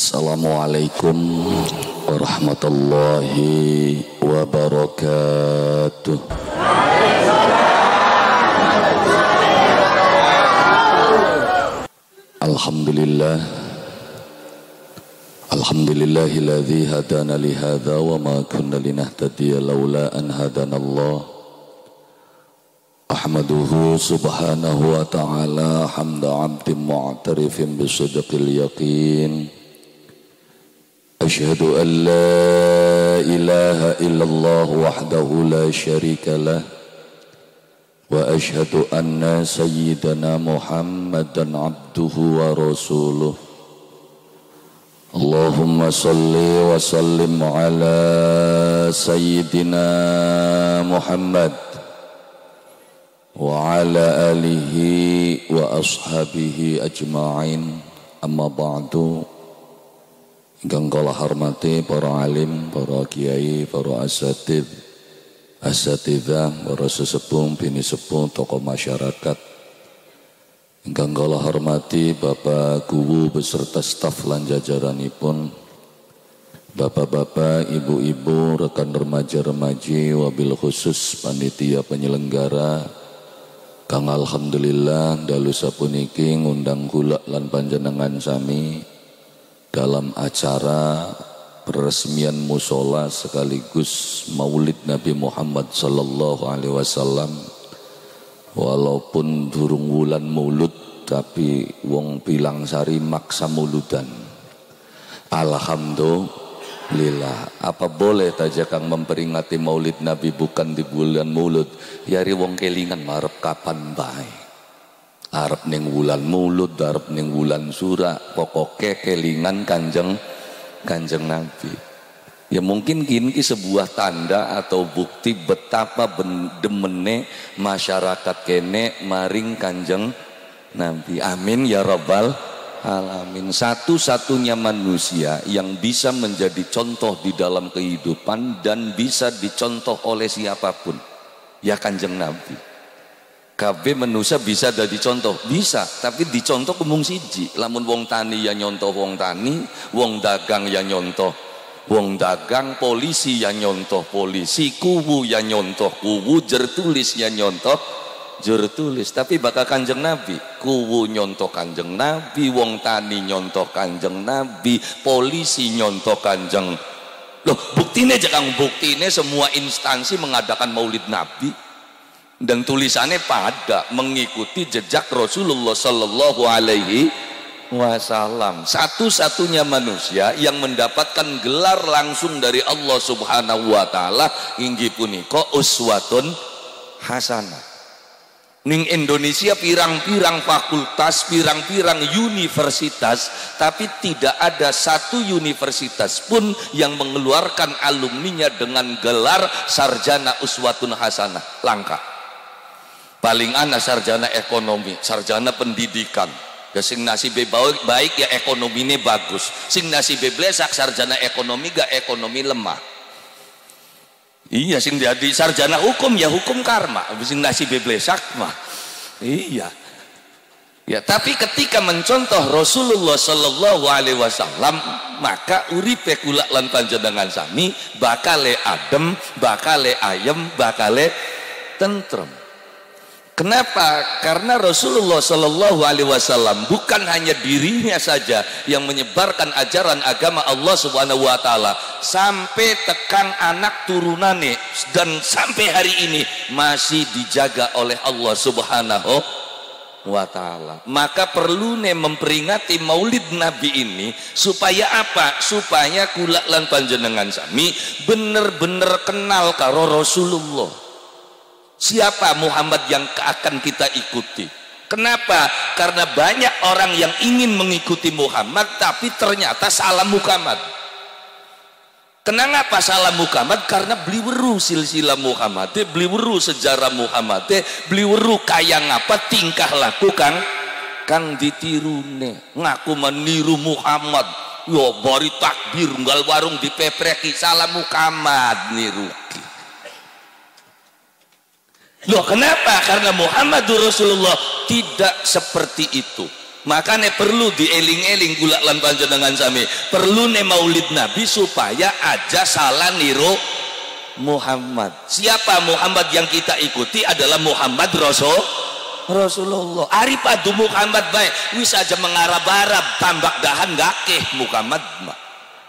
Assalamualaikum warahmatullahi wabarakatuh. Alhamdulillah, alhamdulillahilladzi hadana li hadza wa ma kunna linahtadiya laula an hadanallah. Ahmaduhu subhanahu wa ta'ala hamda 'abdin mu'tarifin bisidqil yaqin. Asyhadu an la ilaha illallah wahdahu la syarika lah wa asyhadu anna sayyidana Muhammadan abduhu wa rasuluh. Allahumma salli wa sallim ala sayyidina Muhammad wa ala alihi wa ashabihi ajma'in. Amma ba'du. Ingkang kula hormati para alim, para kiai, para asatidzah, para sesepuh, bini sepuh, tokoh masyarakat. Ingkang kula hormati Bapak Guru beserta staf lan jajaranipun, bapak-bapak, ibu-ibu, rekan remaja-remaji, wabil khusus panitia penyelenggara, kang alhamdulillah dalu sapuniki ngundang kula lan panjenengan sami dalam acara peresmian musola sekaligus Maulid Nabi Muhammad sallallahu alaihi wasallam. Walaupun durung wulan Maulud tapi wong pilang sari maksa muludan. Alhamdulillah. Apa boleh taja kang memperingati Maulid Nabi bukan di bulan Maulud? Yari wong kelingan marep kapan bae. Arep ning wulan Maulud, arep ning wulan Sura, pokoke kelingan kanjeng Nabi. Ya mungkin kini sebuah tanda atau bukti betapa demene masyarakat kene maring kanjeng Nabi. Amin ya rabbal alamin. Satu-satunya manusia yang bisa menjadi contoh di dalam kehidupan dan bisa dicontoh oleh siapapun, ya kanjeng Nabi. Kabeh manusia bisa jadi contoh, bisa, tapi dicontoh mung siji. Lamun wong tani ya nyontoh wong tani, wong dagang ya nyontoh wong dagang, polisi ya nyontoh polisi, kuwu ya nyontoh kuwu, jer tulis ya nyontoh jer tulis. Tapi bakal kanjeng Nabi, kuwu nyontoh kanjeng Nabi, wong tani nyontoh kanjeng Nabi, polisi nyontoh kanjeng. Loh, buktine jangan buktine semua instansi mengadakan Maulid Nabi. Dan tulisannya pada mengikuti jejak Rasulullah sallallahu alaihi wasallam. Satu-satunya manusia yang mendapatkan gelar langsung dari Allah subhanahu wa ta'ala inggih punika uswatun hasanah. Ning Indonesia pirang-pirang fakultas, pirang-pirang universitas, tapi tidak ada satu universitas pun yang mengeluarkan alumninya dengan gelar sarjana uswatun hasanah. Langka. Paling ana sarjana ekonomi, sarjana pendidikan. Ya sing nasibe baik ya ekonomine bagus. Sing nasibe blesak sarjana ekonomi gak ekonomi lemah. Iya, sing jadi sarjana hukum ya hukum karma. Sing nasibe blesak mah. Iya. Ya, tapi ketika mencontoh Rasulullah sallallahu alaihi wasallam, maka uripe kula lan panjenengan sami bakale adem, bakale ayem, bakale tentrem. Kenapa? Karena Rasulullah Shallallahu Alaihi Wasallam bukan hanya dirinya saja yang menyebarkan ajaran agama Allah Subhanahu Wa Taala sampai tekan anak turunannya, dan sampai hari ini masih dijaga oleh Allah Subhanahu Wa Taala. Maka perlu memperingati Maulid Nabi ini supaya apa? Supaya kula lan panjenengan sami bener-bener kenal karo Rasulullah. Siapa Muhammad yang akan kita ikuti? Kenapa? Karena banyak orang yang ingin mengikuti Muhammad tapi ternyata salah Muhammad. Kenapa salah Muhammad? Karena beli weru silsilah Muhammad, beli weru sejarah Muhammad, beli weru kaya ngapa tingkah laku kang ditirune, ngaku meniru Muhammad. Yo bari takbir nggal warung dipepreki, salah Muhammad niruki. Loh, kenapa? Karena Muhammadur Rasulullah tidak seperti itu. Makanya perlu dieling-eling kula lan panjenengan sami. Perlu ne maulid Nabi supaya aja salah niru Muhammad. Siapa Muhammad yang kita ikuti adalah Muhammad Rasulullah. Ari padu Muhammad baik. Wis aja mengarab-arab tambak dahan gakeh Muhammad mah.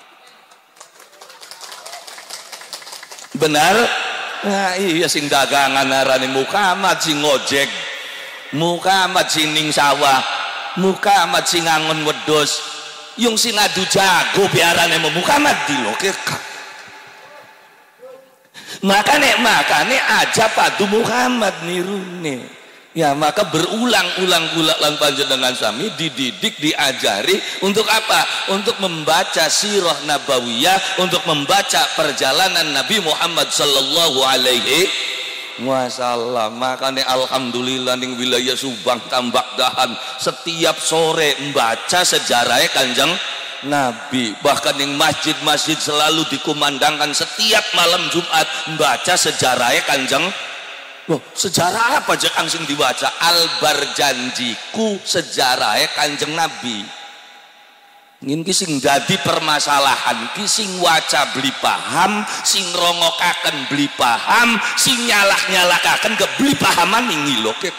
Benar? Nah iya sing dagangan arane Muhammad, sing ngojek Muhammad, sing ning sawah Muhammad, sing ngangon wedhus yung sing adu jago biarane Muhammad dilokek. Makane aja padu Muhammad nirune. Ya maka berulang-ulang kula lan panjenengan sami dididik, diajari untuk apa? Untuk membaca sirah nabawiyah, untuk membaca perjalanan Nabi Muhammad sallallahu alaihi wasallam. Makanya alhamdulillah ning wilayah Subang Tambak Dahan setiap sore membaca sejarahnya Kanjeng Nabi. Bahkan ning masjid-masjid selalu dikumandangkan setiap malam Jumat membaca sejarahnya Kanjeng. Loh, sejarah apa aja sing dibaca? Al-Barjanjiku sejarahnya Kanjeng Nabi. Ngin ki sing dadi permasalahan ki sing waca beli paham, sing rongokaken beli paham, sing nyalah-nyalakaken ke beli pahaman ning ngiloke.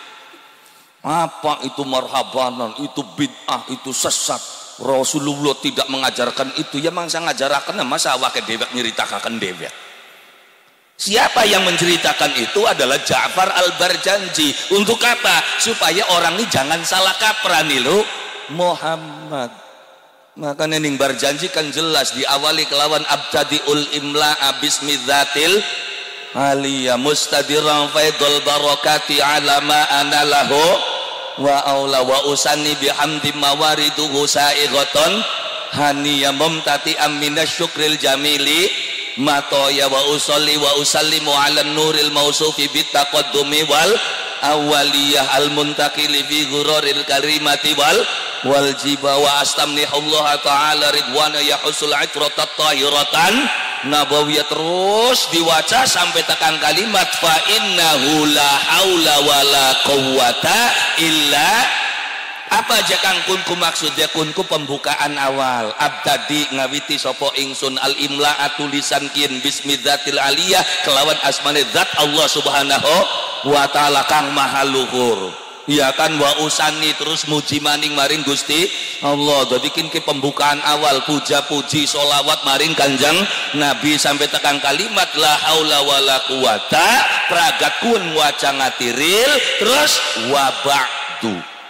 Apa itu marhabanan, itu bid'ah, itu sesat. Rasulullah tidak mengajarkan itu. Ya mangsa ngajaraken masa awake dewek nyritakaken dewek. Siapa yang menceritakan itu adalah Ja'far Al-Barjanji. Untuk apa? Supaya orang ini jangan salah kaprah nih lo Muhammad. Makanya ning Barjanji kan jelas diawali kelawan abtadiul imla'a bismidzatil aliyah mustadiran faidul barakati ala ma ana lahu wa aula wa usani bihamdi mawariduhu sa'ighatan haniya mumtati aminas syukril jamili matoya wa usolli wa usallimu ala nuril mausufi bitaqaddumi wal awaliyah al muntakili fi ghuraril karimati wal jiba wa astamnihullah ta'ala ridwana yahusul itratat tahiratan nabawiyah. Terus diwaca sampai tekan kalimat fa innahu la haula wala quwwata illa apa aja kang kunku maksudnya kunku pembukaan awal abtadi ngawiti sopo ingsun al imla tulisan kin bismidzatil aliyah kelawan asmane zat Allah subhanahu wa ta'ala kang maha luhur. Ya kan wa usani terus muji maning maring Gusti Allah. Jadi kin ke pembukaan awal puja-puji solawat maring Kanjeng Nabi sampai tekan kalimat la haula wala quwata pragat kun waca ngatiril terus wa ba'du.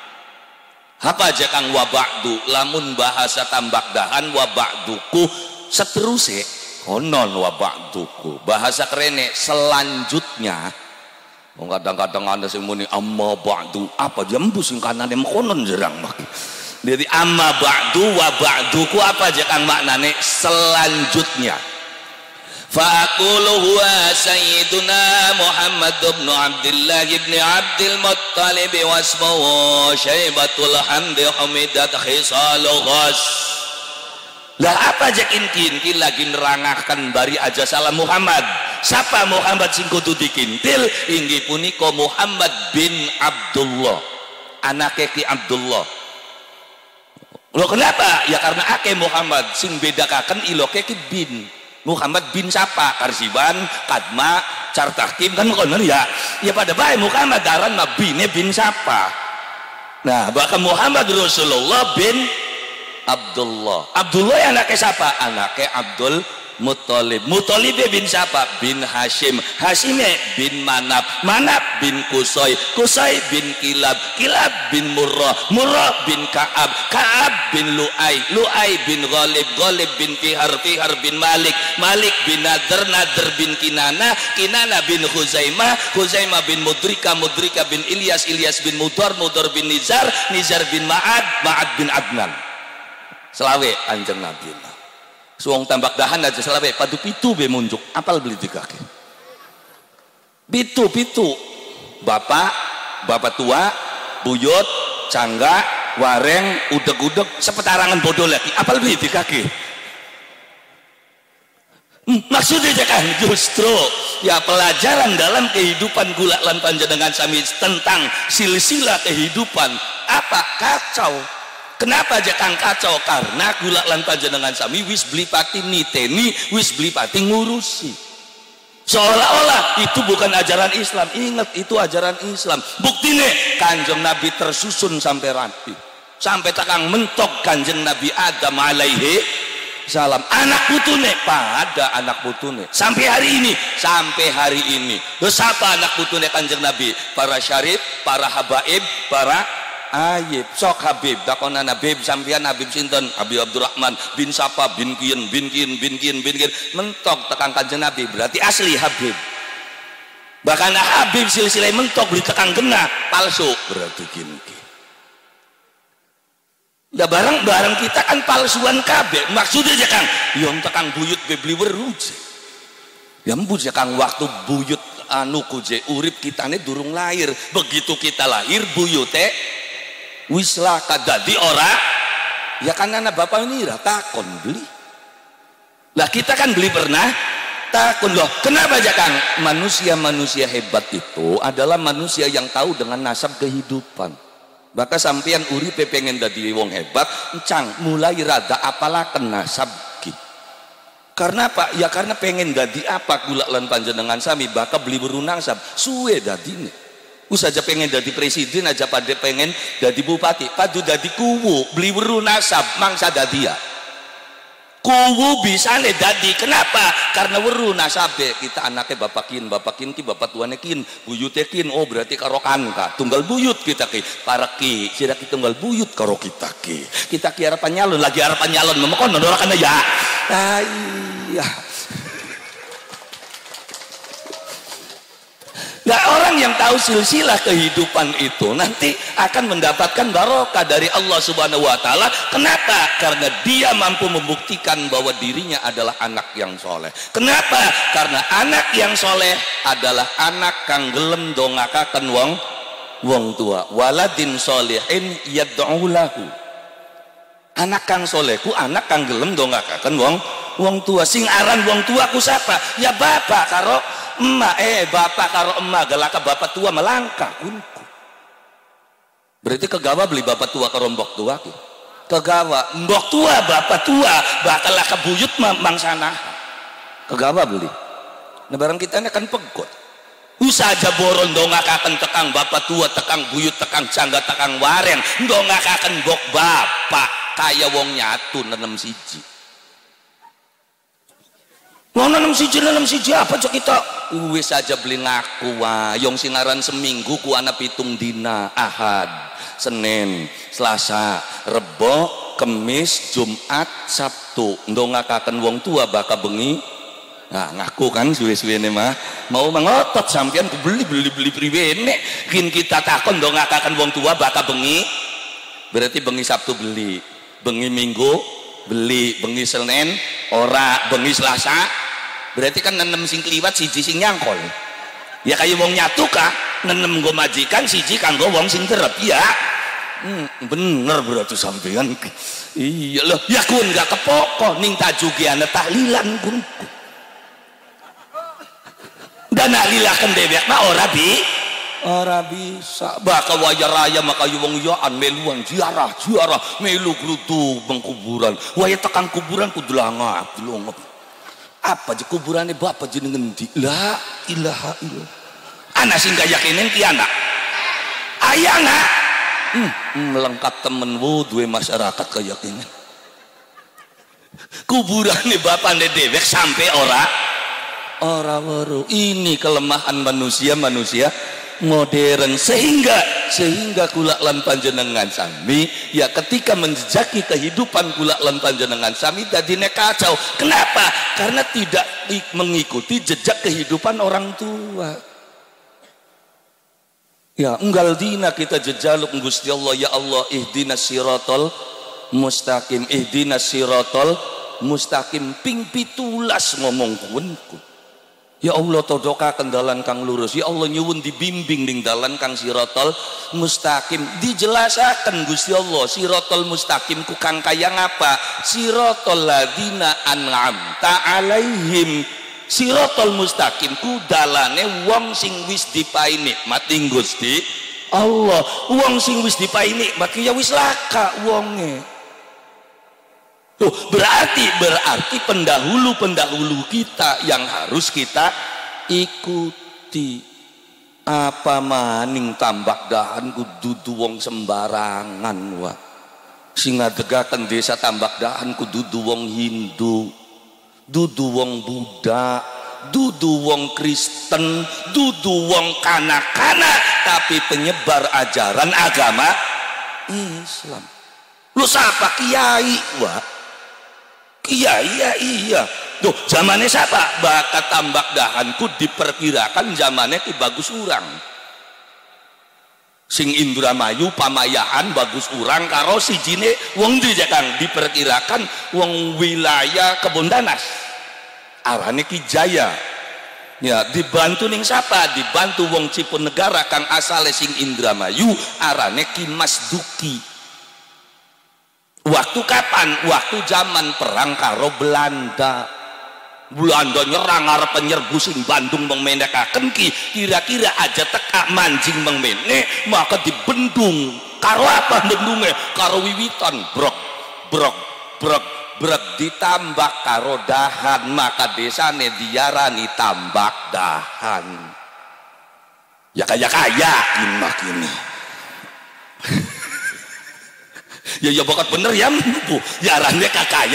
Apa aja kang wa ba'du lamun bahasa Tambak Dahan wa ba'duku seterusnya konon wa ba'duku bahasa kerene selanjutnya. Kadang-kadang ada sing muni amma ba'du apa jambu sing kanane konon jerang mak. Jadi amma ba'du wa ba'duku apa aja kang maknane selanjutnya. Fa'aqulu huwa sayyiduna Muhammad ibn Abdullah ibn Abdul Muttalib wasmuhu syaibatul hamdi hamidat khisalul ghas. Lah apa aja kinkin lagi nerangahkan bari aja salam Muhammad. Siapa Muhammad sing kudu dikintil inggih punika Muhammad bin Abdullah anake ki Abdullah. Loh kenapa? Ya karena ake Muhammad sing bedakaken iloke ki bin Muhammad bin siapa? Karsiban, Kadma, Cartakim kan konon ya. Ya pada baik Muhammad daran mah bine bin siapa? Nah, bahkan Muhammad Rasulullah bin Abdullah. Abdullah yang anaknya siapa? Anaknya Abdul Muttalib. Muttalib bin siapa? Bin Hashim. Hashimnya bin Manab. Manab bin Kusai. Kusai bin Kilab. Kilab bin Murrah. Murrah bin Ka'ab. Ka'ab bin Lu'ay. Lu'ay bin Ghalib. Ghalib bin Fihar. Fihar bin Malik. Malik bin Nadr. Nadr bin Kinana. Kinana bin Khuzaimah. Khuzaimah bin Mudrika. Mudrika bin Ilyas. Ilyas bin Mudar. Mudar bin Nizar. Nizar bin Ma'ad. Ma'ad bin Adnan. Selawe Kanjeng Nabi. Suwong Tambak Dahan aja selawe padu pitu be munjuk apal beli di kaki pitu bapak tua buyut cangga wareng udeg sepetarangan bodoh lagi apal beli di kaki maksudnya kan justru ya pelajaran dalam kehidupan gula lan panjenengan sami tentang silsilah kehidupan Apa? Kacau. Kenapa aja kang kacau? Karena kula lan panjenengan sami wis beli pati niteni, wis beli pati ngurusi. Seolah-olah itu bukan ajaran Islam. Ingat, itu ajaran Islam. Buktine Kanjeng Nabi tersusun sampai rapi, sampai takang mentok Kanjeng Nabi Adam alaihi salam, anak putune pada anak putune sampai hari ini. Terus apa anak putune Kanjeng Nabi? Para syarif, para habaib, para ayib. Sok Habib dakonan Habib sampean Habib sinten? Habib Abdurrahman bin Sapa bin Kian mentok tekan Kanjeng Nabi, berarti asli Habib. Bahkan Habib silsilah mentok beli tekan genah palsu, berarti gini. Ya barang-barang kita kan palsuan kabeh. Maksudnya aja Kang, yang tekang buyut beli weruj. Ya mbus ya Kang, waktu buyut anu kuje urip kitane durung lahir. Begitu kita lahir buyute wis lah kadadi ora. Ya kan anak bapak ini ira takon beli. Lah kita kan beli pernah takon loh. Kenapa aja Kang? Manusia-manusia hebat itu adalah manusia yang tahu dengan nasab kehidupan. Maka sampeyan uripe pengen dadi wong hebat, encang mulai rada apalah kena sabki. Karena apa? Ya karena pengen dadi apa kula lan panjenengan sami bakal beli berunang sab suwe dadine. Us aja pengen dadi presiden aja pada pengen dadi bupati, padu dadi kuwu beli berunang sab mangsa dadi ya. Kuwu bisa nih dadi. Kenapa? Karena weru nasabe kita anaknya bapak kin ki bapak tuane kin buyute kin. Oh berarti karo kanka tunggal buyut kita ki para ki sira ki tunggal buyut karo kita ki harapan nyalon lagi harapan nyalon memekon ndorakan ya. Iya. Nah, orang yang tahu silsilah kehidupan itu nanti akan mendapatkan barokah dari Allah Subhanahu wa taala. Kenapa? Karena dia mampu membuktikan bahwa dirinya adalah anak yang soleh. Kenapa? Karena anak yang soleh adalah anak kang gelem dongakaken wong tua. Waladin solihin yad'u lahu. Anak kang solehku anak kang gelem dongakaken wong tua. Sing aran wong tua ku siapa? Ya bapak karo emak. Bapak karo emak galaka bapak tua melangkah kunku. Berarti kegawa beli bapak tua karo mbok tua ki. Kegawa mbok tua bapak tua bakal kebuyut mangsana. Kegawa beli. Nah barang kita ini kan pegot. Usaha aja boron dongakaken tekang bapak tua, tekang buyut, tekang jangga, tekang waren, dongakaken mbok bapak kaya wong nyatu nenem siji. Wong nenem siji apa cok kita? Wis aja beli ngaku wae yang singaran seminggu ku ana 7 dina, Ahad, Senin, Selasa, Rebo, Kemis, Jumat, Sabtu. Ndongakaken wong tua baka bengi. Nah, ngaku kan suwe-suwene mah mau mengotot sampean ku beli priwene. Kin kita takon ndongakaken wong tua baka bengi. Berarti bengi Sabtu beli, bengi Minggu beli, bengi Senin ora, bengi Selasa. Berarti kan nenem sing kliwat siji sing nyangkol. Ya kayak wong nyatu kah nenem nggo majikan siji kanggo wong sing kerep ya. Bener berarti sampean. Iya loh, ya kun gak kepoko ning tajugiana tahlilan kun. Dan tahlilaken dewek mah ora bisa. Baka waya raya maka wong yoan meluan ziarah melu grutu bengkuburan. Waya tekan kuburan kudu langap dilongop. Apa aja kuburannya bapak jenengan di la ilaha illallah. Anak sing gak yakinin ki anak ayana melengkap temen duwe masyarakat keyakinan. Kuburannya bapak dewek sampai ora weru. Ini kelemahan manusia modern sehingga kula lan panjenengan sami ya ketika menjejaki kehidupan kula lan panjenengan sami dadine kacau. Kenapa? Karena tidak mengikuti jejak kehidupan orang tua. Ya unggal dina kita jejaluk Gusti Allah, ya Allah ihdinas siratal mustaqim, ihdinas siratal mustaqim ping 17 ngomong kuwenku. Ya Allah todokaken dalan kang lurus. Ya Allah nyuwun dibimbing ning dalan kang siratal mustaqim. Dijelasaken Gusti Allah siratal mustaqim ku kang kaya ngapa? Siratal ladzina an'amta alaihim. Siratal mustaqim ku dalane wong sing wis dipahi nikmat ing Gusti Allah. Wong sing wis dipai nikmat ya wis laka wonge. Tuh, berarti pendahulu kita yang harus kita ikuti. Apa maning tambak dahan kudu wong sembarangan wa. Sing ngadegaken desa tambak dahan kudu wong Hindu, dudu wong Buddha, dudu wong Kristen, dudu wong kana-kana, tapi penyebar ajaran agama Islam. Lu siapa kiai wa? Kiai ya iya. Tuh, zamannya siapa? Bakat tambak dahanku diperkirakan zamannya ki bagus urang. Sing Indramayu pamayaan bagus urang karo sijine wong ndi Kang diperkirakan wong wilayah Kebon Danas. Arane Ki Jaya. Ya, dibantu ning siapa? Dibantu wong Cipunegara kang asale sing Indramayu arane Ki Mas Duki. Waktu kapan? Waktu zaman perang karo Belanda. Belanda nyerang arep penyerbu sing Bandung mengmenekaken ki kira-kira aja teka manjing mengmene maka dibendung karo apa bendunge karo wiwitan brok ditambak karo dahan maka desane diarani tambak dahan ya kaya ini ya bakat bener ya bu diarani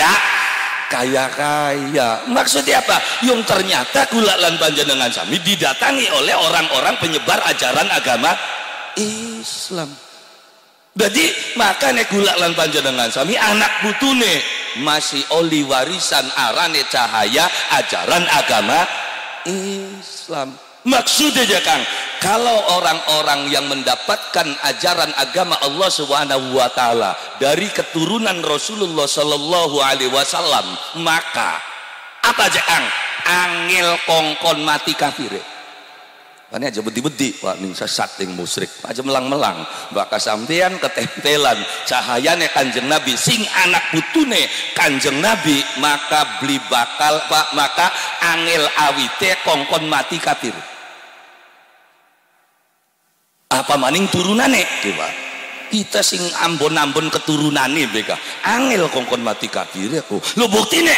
kaya maksudnya apa? Yang ternyata kula lan panjenengan sami didatangi oleh orang-orang penyebar ajaran agama Islam. Jadi makanya kula lan panjenengan sami anak putune masih oli warisan arane cahaya ajaran agama Islam. Maksudnya Kang, kalau orang-orang yang mendapatkan ajaran agama Allah Subhanahu wa taala dari keturunan Rasulullah sallallahu alaihi wasallam, maka apa Kang? Angel kongkon mati kafir. Ini aja bedi-bedi Pak ning sesat ning musyrik. Aja melang-melang bakal sampean ketempelan cahayane Kanjeng Nabi sing anak putune Kanjeng Nabi maka beli bakal Pak maka angel awite kongkon mati kafir. Apa maning turunane coba kita sing ambon-ambon keturunane beka angel kongkon mati kafir aku lo buktine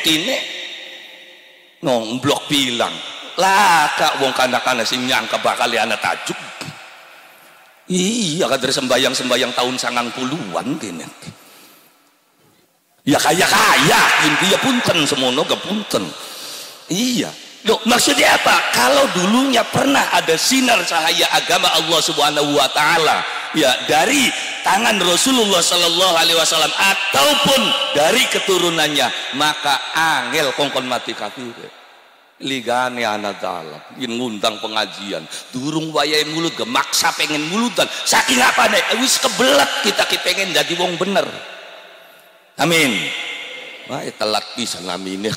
blok bilang lah kak wong kana-kana sing nyangka bakal anak tajuk iya kan dari sembayang tahun 90-an kene ya kaya intinya punten semono punten iya. Loh, maksudnya apa? Kalau dulunya pernah ada sinar cahaya agama Allah Subhanahu wa taala ya dari tangan Rasulullah sallallahu alaihi wasallam ataupun dari keturunannya, maka angel kongkon mati kafir. Ligane anak dalam ngundang pengajian durung wayahe mulut ge maksa pengen mulutan saking apa nek wis kebelet kita pengen jadi wong bener. Amin. Wah, telat pisan amineh.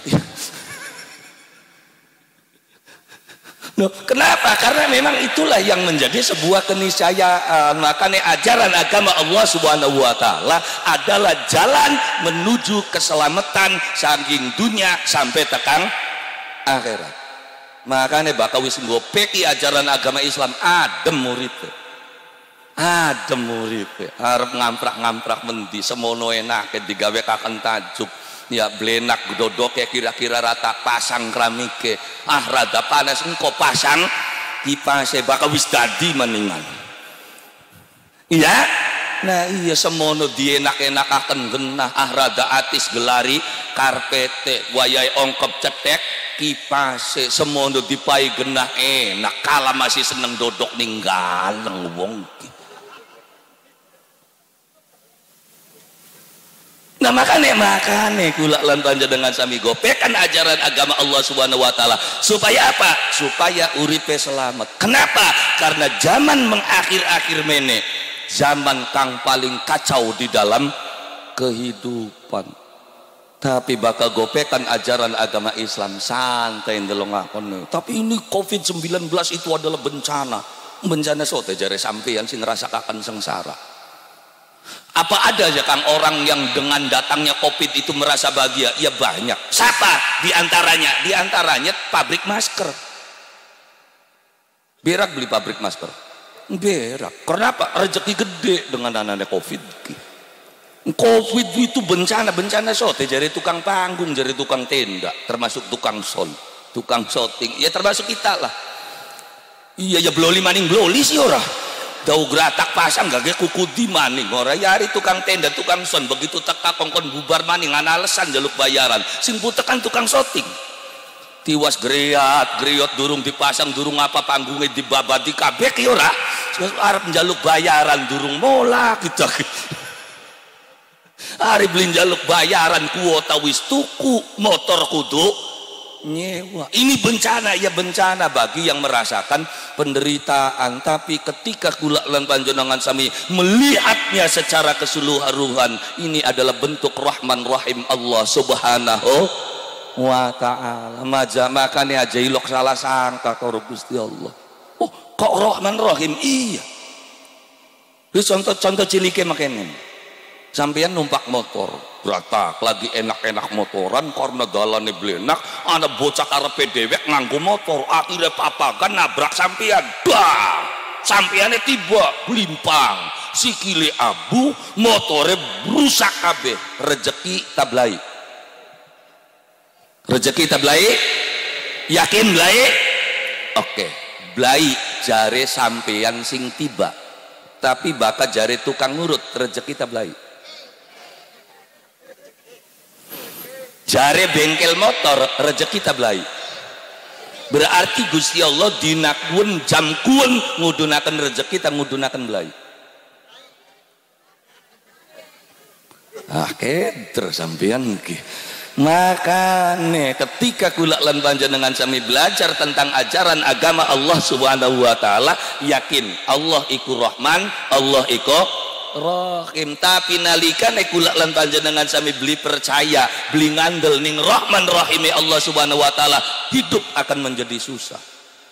Loh, kenapa? Karena memang itulah yang menjadi sebuah keniscayaan. Makanya ajaran agama Allah Subhanahu wa taala adalah jalan menuju keselamatan saking dunia sampai tekan akhirat. Makanya bakal wis ngopeki ajaran agama Islam adem murid. Arep ngamprak-ngamprak mendi semono enake digawe kaken tajuk. Ya blenak dodoke kira-kira rata pasang keramike rada panas engko pasang kipase bakal wis dadi meningan iya nah iya semono dienak-enakaken genah rada atis gelari karpete wayahe ongkep cetek kipase semono dipai genah enak kala masih seneng dodok ning galeng wong. Nah makanya kula lan panjenengan sami gopekan ajaran agama Allah Subhanahu wa taala supaya apa? Supaya uripe selamat. Kenapa? Karena zaman mengakhir-akhir mene zaman kang paling kacau di dalam kehidupan. Tapi bakal gopekan ajaran agama Islam santai ndelongakon. Tapi ini COVID-19 itu adalah bencana. Bencana sote jare sampeyan sing ngrasakaken sengsara. Apa ada aja Kang orang yang dengan datangnya COVID itu merasa bahagia? Ya banyak. Siapa? Di antaranya pabrik masker. Berak beli pabrik masker. berak. Kenapa? Rezeki gede dengan anaknya Covid. Covid itu bencana sote, jadi tukang panggung, jadi tukang tenda, termasuk tukang sound, tukang shooting, ya termasuk kita lah. Iya ya bloli maning bloli sih ora. Dau gratak pasang gak kuku di maning ora yari tukang tenda, tukang sound begitu teka kongkon bubar maning ana alasan jaluk bayaran. Sing tekan tukang shooting. Tiwas griot durung dipasang durung apa panggungnya dibabadi kabeh ki ora. Arep njaluk bayaran durung mola kita. Ari beli njaluk bayaran kuota wis tuku motor kudu nyewa. Ini bencana, ya bencana bagi yang merasakan penderitaan. Tapi ketika kula lan panjenengan sami melihatnya secara keseluruhan, ini adalah bentuk rahman rahim Allah subhanahu wa ta'ala. Makanya aja ilok salah sangka karo Gusti Allah. Oh kok rahman rahim? Iya. Ini contoh ciliknya makanya. Sampeyan numpak motor bratak lagi enak-enak motoran karena dalane blenak ana bocah karepe dhewek nganggo motor akhirnya papagan nabrak sampeyan bang sampeyan tiba blimpang sikile abu motore rusak kabeh rezeki tablai yakin blai oke blai jare sampeyan sing tiba tapi bakal jare tukang ngurut rezeki tablai jare bengkel motor rezeki tablai berarti Gusti Allah dinakun jamkun ngudunakan rezeki tak ngudunakan belai keder sampean iki makane ketika kula lan panjenengan sami belajar tentang ajaran agama Allah Subhanahu wa taala yakin Allah iku Rahman Allah iku Rahim tapi nalikane kula lan panjenengan sami beli percaya beli ngandel ning Rahman Rahime Allah Subhanahu wa taala hidup akan menjadi susah.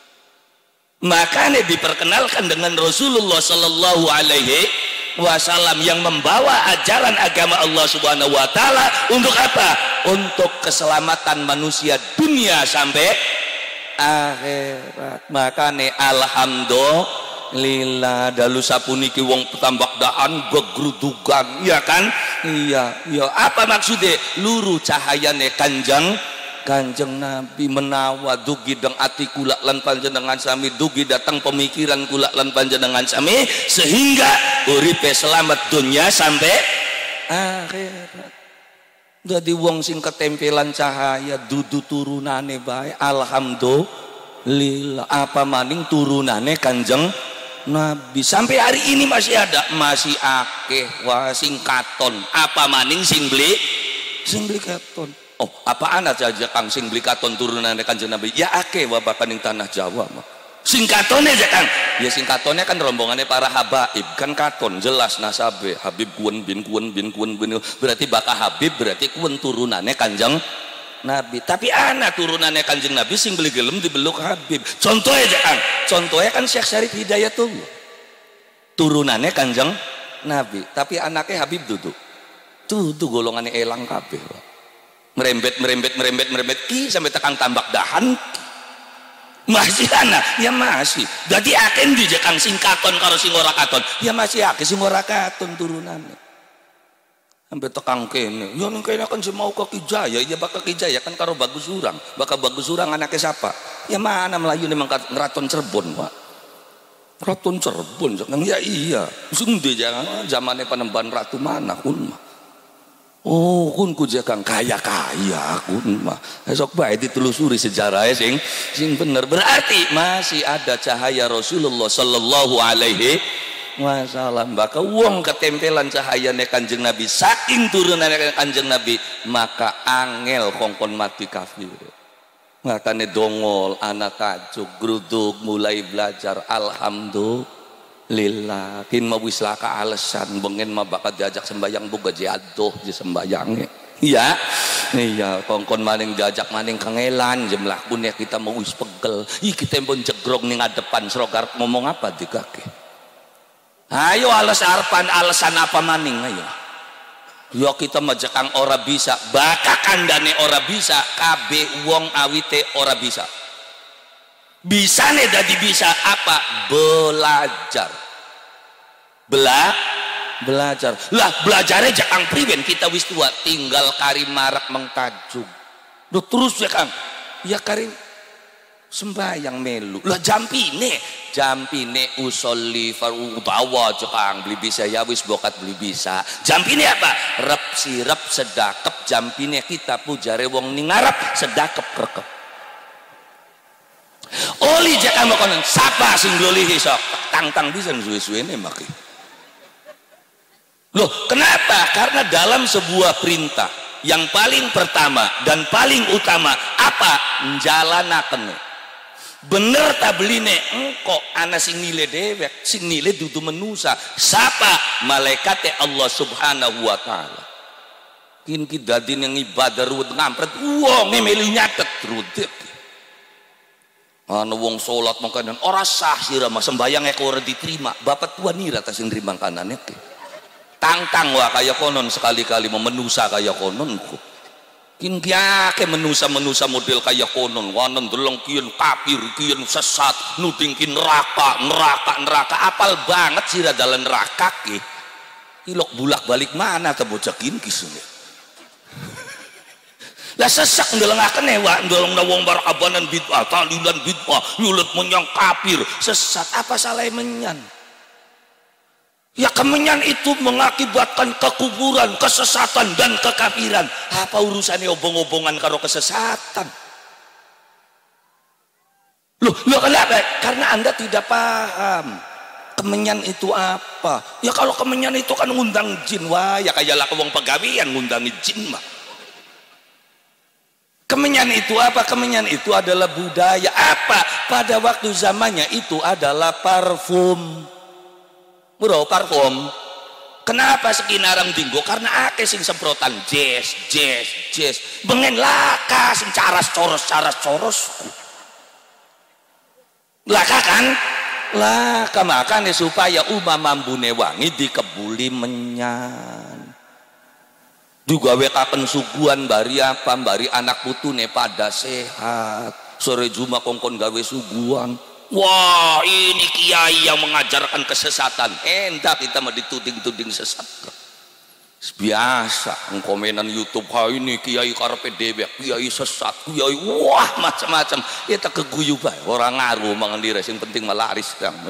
Makanya diperkenalkan dengan Rasulullah sallallahu alaihi wasallam yang membawa ajaran agama Allah Subhanahu wa taala untuk apa? Untuk keselamatan manusia dunia sampai akhirat. Makanya alhamdulillah dalu sapuniki wong petambak daan gegrudugan ya kan iya apa maksudnya luru cahayane kanjeng Nabi menawa dugi deng ati kula lan panjenengan sami dugi datang pemikiran kula lan panjenengan sami sehingga uripe selamat dunia sampai akhirat. Jadi wong sing ketempelan cahaya dudu turunane bae alhamdulillah apa maning turunane kanjeng Nabi sampai hari ini masih ada masih akeh wah sing katon apa maning sing beli katon oh apaan aja kang sing beli katon turunannya kanjeng Nabi ya akeh wah bahkan ning tanah Jawa mah sing katone aja kang ya sing katone kan rombongannya para habaib kan katon jelas nasabe Habib kuwen bin berarti bakal Habib berarti kuwen turunannya kanjeng Nabi tapi anak turunannya kanjeng Nabi sing beli gelem dibeluk Habib contohnya kan Syekh Syarif Hidayatullah turunannya kanjeng Nabi tapi anaknya Habib tuh golongannya elang kabeh merembet ki sampai tekan tambak dahan masih anak ya masih jadi akan dijekang sing katon karo sing ora katon ya masih akeh sing ora katon turunannya sampai tekang kene ya ning kene kan mau ke Kijaya ya bakal Kijaya kan karo Bagus Urang anaknya siapa ya mana Melayu memang ngeraton Cirebon Pak Raton Cirebon ya iya sing ndi jangan zamane Panembahan Ratu mana kun mah oh kun ku jakang kaya kun mah esok bae ditelusuri sejarahnya sing bener berarti masih ada cahaya Rasulullah sallallahu alaihi wasallam bakal wong ketempelan cahayane kanjeng Nabi saking turunane kanjeng Nabi maka angel kongkon mati kafir makanya dongol anak tajuk gruduk mulai belajar alhamdulillah kin mau wis laka alasan bengen mah bakal diajak sembayang boga jadoh di sembayangnya iya kongkon maning diajak maning kangelan jemlah punya kita mau wis pegel kita pun jegrong ning ngadepan srogar ngomong apa di kaki ayo alasan apa maning ayo yo kita majakang ora bisa baka kandane ora bisa kabeh wong awite ora bisa Bisa nih dadi bisa apa? Belajar. Belajar. Lah belajarnya jakang priwen kita wis tua tinggal kari marak mengtajuk. Duh terus ya Kang. Ya kari sembayang melu. Lah jampine usolli farutawa jakang beli bisa ya wis bokat beli bisa. Jampine apa? Rep sirep sedakep jampine kita pujare wong ning ngarep sedakep krekep. Oli jakang konon sapa sing glolihi sok tang-tang bisa suwe-suwene maki. Loh, kenapa? Karena dalam sebuah perintah yang paling pertama dan paling utama apa? Njalanaken. Bener ta beline engko ana sing nilai dewek, sing nilai dudu menusa. Sapa? Malaikate Allah Subhanahu wa taala. Kin ki dadi ning ibadah ruwet ngampret, wong melu nyatet rudet. Ana wong salat mangkanan ora sah sira mah sembayang ek ora diterima. Bapak tua nira ta sing nrima kanane ki. Tangtang wah kaya konon sekali-kali memenusa kaya konon ku. Kin kiake menusa model kaya konon wanen deleng kian kafir kian sesat nuding kin neraka apal banget sira dalan neraka ki. Ilok bulak balik mana ta bocah kin kisune. Lah sesak ndelengaken wa ndolongna wong barakabanan bid'ah talilan bid'ah nyulut menyang kafir sesat apa salah menyan. Ya kemenyan itu mengakibatkan kekuburan, kesesatan dan kekafiran. Apa urusannya obong-obongan karo kesesatan? Loh kenapa? Karena Anda tidak paham. Kemenyan itu apa? Ya kalau kemenyan itu kan ngundang jin, wah ya kayak lah wong pegawian ngundangi jin mah. Kemenyan itu apa? Kemenyan itu adalah budaya. Apa? Pada waktu zamannya itu adalah parfum. Bro parfum. Kenapa sekinarang dinggo? Karena akeh sing semprotan jazz. Bengen laka sing caras coros. Laka kan? Laka makanya supaya mambune wangi dikebuli menyan. Juga wekaken suguhan bari apa? Bari anak putune pada sehat. Sore Jumat kongkon gawe suguhan. Wah ini kiai yang mengajarkan kesesatan. Entah kita mau dituding sesat. Biasa komenan YouTube ini kiai karepe dewek, kiai sesat, kiai wah macam-macam. Kita keguyu bae, orang ngaruh mangendira sing penting melaris Kang.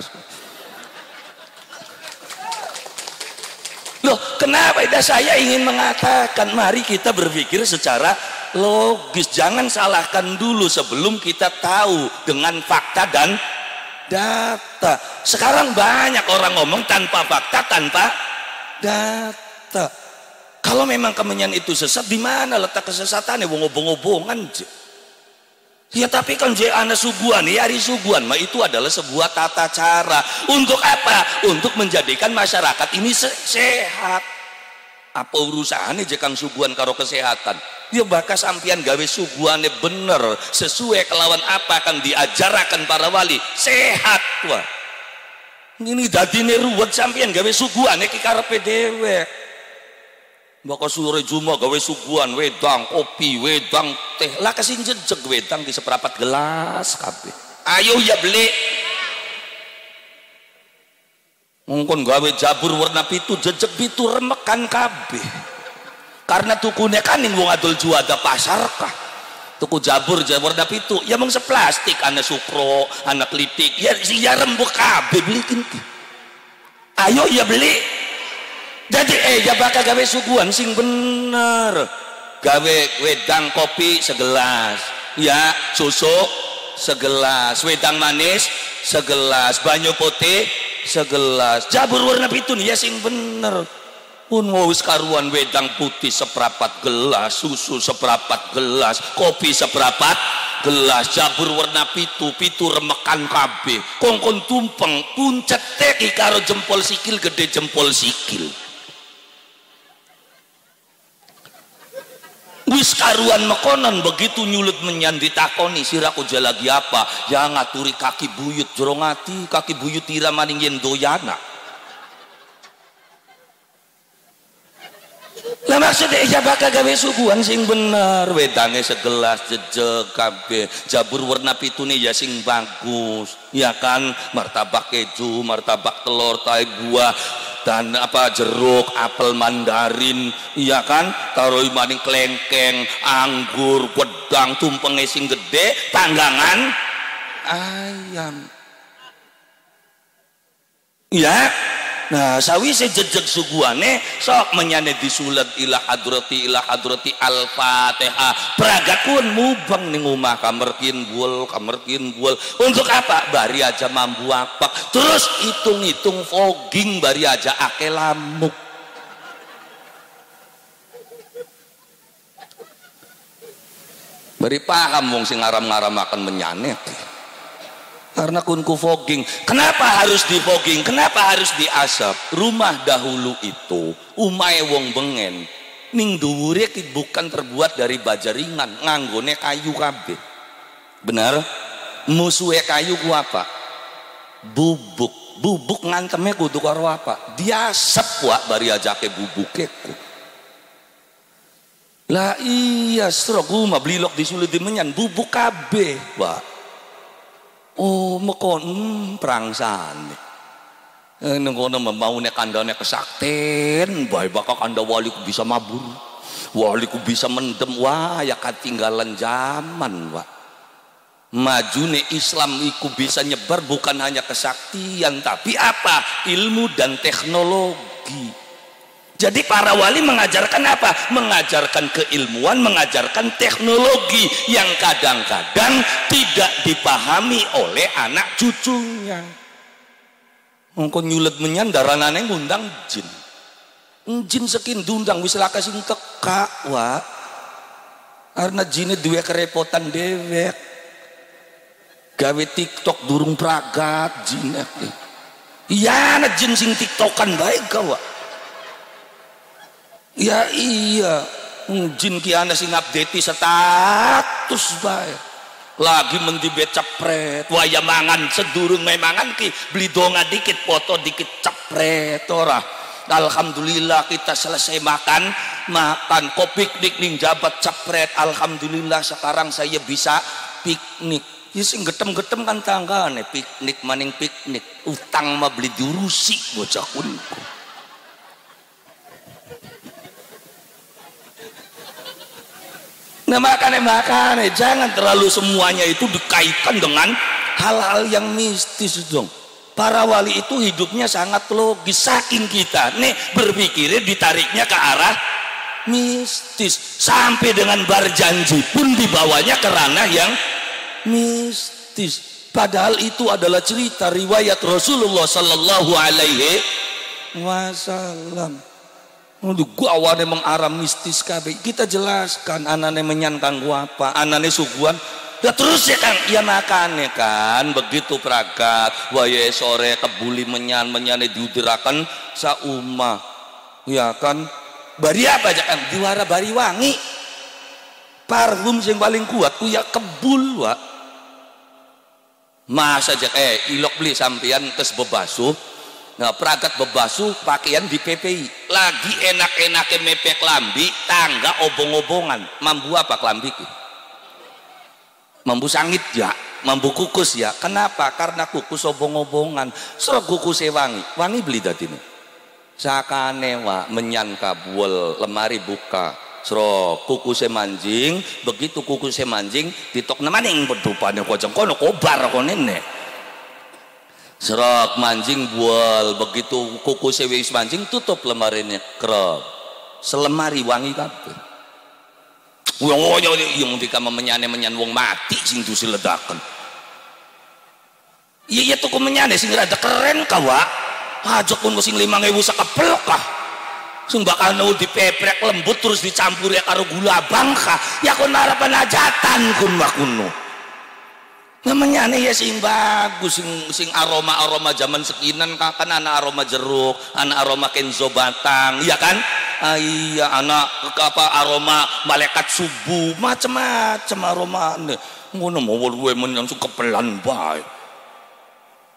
Loh, kenapa itu saya ingin mengatakan mari kita berpikir secara logis, jangan salahkan dulu sebelum kita tahu dengan fakta dan data. Sekarang banyak orang ngomong tanpa fakta, tanpa data. Kalau memang kemenyan itu sesat, di mana letak kesesatannya? Ngobong-ngobongan. Ya tapi kan ana suguhan, ya hari suguhan, mah itu adalah sebuah tata cara. Untuk apa? Untuk menjadikan masyarakat ini sehat. Apa urusannya jekang suguhan karo kesehatan? Ya bakal sampian gawe suguhane bener sesuai kelawan apa akan diajarakan para wali sehat wah. Ini dadine ruwet sampian gawe suguhane ki karepe dhewe. Bakal sore Jumat gawe suguhan wedang kopi, wedang teh. Lah kasih jejeg wedang di seprapat gelas kabeh. Ayo ya beli. Ngkon gawe jabur warna pitu jejeg pitu remekan kabeh. Karena tukune kan ning wong adol juada pasar kah. Tuku jabur warna pitu ya mung seplastik ana sukro, ana klitik. Ya rembuk kabeh belikin ki. Ayo ya beli. Jadi ya bakal gawe suguhan sing bener. Gawe wedang kopi segelas. Ya, susu segelas, wedang manis segelas, banyu putih segelas, jabur warna pitu ya sing bener. Pun wis karuan wedang putih seprapat gelas, susu seprapat gelas, kopi seprapat gelas, jabur warna pitu remekan kabeh. Kongkon tumpeng puncet teki karo jempol sikil gede jempol sikil. Wis karuan mekonon begitu nyulut menyan ditakoni siraku lagi apa ya ngaturi kaki buyut jorongati kaki buyut tira maning yen doyana. Lah Nah maksudnya ya bakal gawe suguhan sing bener, wedange segelas jejeg kabeh, jabur warna pitune ya sing bagus, ya kan, martabak keju, martabak telur, tahe buah, dan apa jeruk, apel mandarin, iya kan, taruh maning klengkeng, anggur, wedang, tumpenge sing gede, tanggangan ayam. Ya. Nah sawise jejeg suguhane sok menyane disulat ila hadrati al-fatihah pragatun mubeng ning omah kamerkin buol untuk apa bari aja mambu apa terus hitung-hitung fogging bari aja ake lamuk. Bari paham wong sing ngaram-ngaram akan menyanet karena kunku fogging. Kenapa harus di fogging? Kenapa harus diasap? Rumah dahulu itu umahe wong bengen ning dhuwure bukan terbuat dari baja ringan, nganggone kayu kabeh. Benar? Musuhe kayu ku apa? Bubuk nganteme kudu karo apa? Diasep wak bari ajake bubuke ku. Lah iya stroku mah blilok disulit dimenyan bubuk kabeh wak. Oh mekon prangsane ngono mau nek kandhane kesakten bae bakal kandha waliku bisa mabur waliku bisa mendem wah ya ketinggalan zaman wak. Majune Islam iku bisa nyebar bukan hanya kesaktian tapi apa ilmu dan teknologi. Jadi para wali mengajarkan apa? Mengajarkan keilmuan, mengajarkan teknologi yang kadang-kadang tidak dipahami oleh anak cucunya. Engko nyulet menyan daranane ngundang jin. Jin sekin diundang wis laka sing teka, Wak. Karena jine duwe kerepotan dewek. Gawe TikTok durung pragat jin. Iya, ana jin sing TikTokan bae ka, Wak. Ya iya jin ki ana sing update status bae lagi mendi cepret waya mangan sedurung memangan ki beli donga dikit foto dikit cepret ora. Alhamdulillah kita selesai makan kok piknik ning jabat cepret alhamdulillah sekarang saya bisa piknik. Ya sing getem-getem kan tanggane piknik maning piknik utang mah beli diurusi bocah kunku. Nah makanya jangan terlalu semuanya itu dikaitkan dengan hal-hal yang mistis dong. Para wali itu hidupnya sangat logis saking kita nih berpikirnya ditariknya ke arah mistis sampai dengan berjanji pun dibawanya ke ranah yang mistis. Padahal itu adalah cerita riwayat Rasulullah Sallallahu Alaihi Wasallam. Gua awalnya mengaram mistis kabeh. Kita jelaskan anane menyan kanggo apa, anane suguhan. Ya terus ya Kang, ya makane kan begitu pragat wae sore kebuli menyane diudiraken saumah. Ya kan? Bari apa aja kan diwara bari wangi. Parfum yang paling kuat ku ya kebul, Wak. Mas aja ilok beli sampean tes bebasuh. Nah pragat bebasuh pakaian di PPI lagi enak-enaknya mepek lambi tangga obong-obongan mambu apa kelambi mambu sangit ya mambu kukus ya kenapa karena kukus obong-obongan serok kukusnya wangi beli tadi nih sakane wa menyan kabul lemari buka serok kukusnya manjing begitu kukusnya manjing ditok nemaning berdupanya koceng kono kobar konene serok manjing bual begitu kuku sewis manjing tutup lemarinya kerap selemari wangi kabeh yang dika menyan wong mati sing dusi ledakan iya tuku menyane sing rada keren ka Wak ajak pun sing 5.000 sakepel kah sing bakal nau dipeprek lembut terus dicampur ya karo gula bangka ya kon harapan ajatan kun wakuno namanya ya sing bagus sing aroma zaman sekinan kan anak aroma jeruk anak aroma kenzo batang ya kan iya anak apa aroma malaikat subuh macam-macam aroma ngono mau luwe men langsung kepelan bae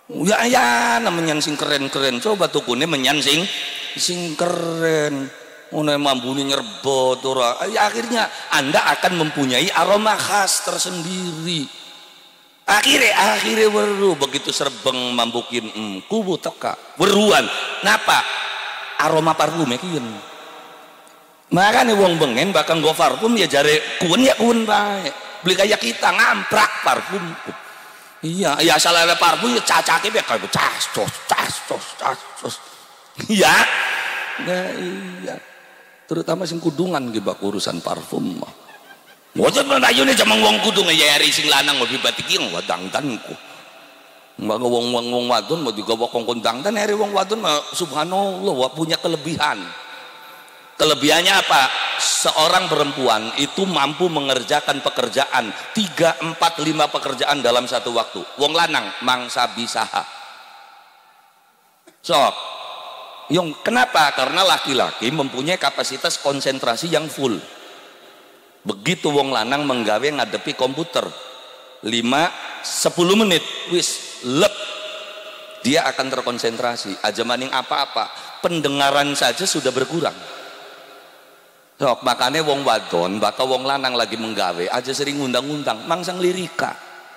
ya namanya sing keren-keren coba tukune menyan sing keren Ono mambune nyerbot ora. Akhirnya Anda akan mempunyai aroma khas tersendiri. Akhirnya weru begitu serbeng mambukin kubu teka weruan. Napa? Aroma parfum kieu. Makanya wong bengen bakal nggo parfum ya jare kuwen bae. Beli kayak kita ngamprak parfum. Iya, ya salah ada parfum ya cacake be kayak cas. Iya. Nah, iya. Terutama sing kudungan ge bak urusan parfum mah. Wajib menayune jamang wong kudung ya hari sing lanang lebih batik yang wadangtanku. Mbak wong wadon mau juga wong kondangtan hari wong wadon mah subhanallah punya kelebihan. Kelebihannya apa? Seorang perempuan itu mampu mengerjakan pekerjaan 3, 4, 5 pekerjaan dalam satu waktu. Wong lanang mangsa bisaha. Kenapa? Karena laki-laki mempunyai kapasitas konsentrasi yang full. Begitu wong lanang menggawe ngadepi komputer 5-10 menit wis lep, dia akan terkonsentrasi aja maning apa-apa, pendengaran saja sudah berkurang. Makanya wong wadon bakal wong lanang lagi menggawe aja sering ngundang-undang mangsang lirika.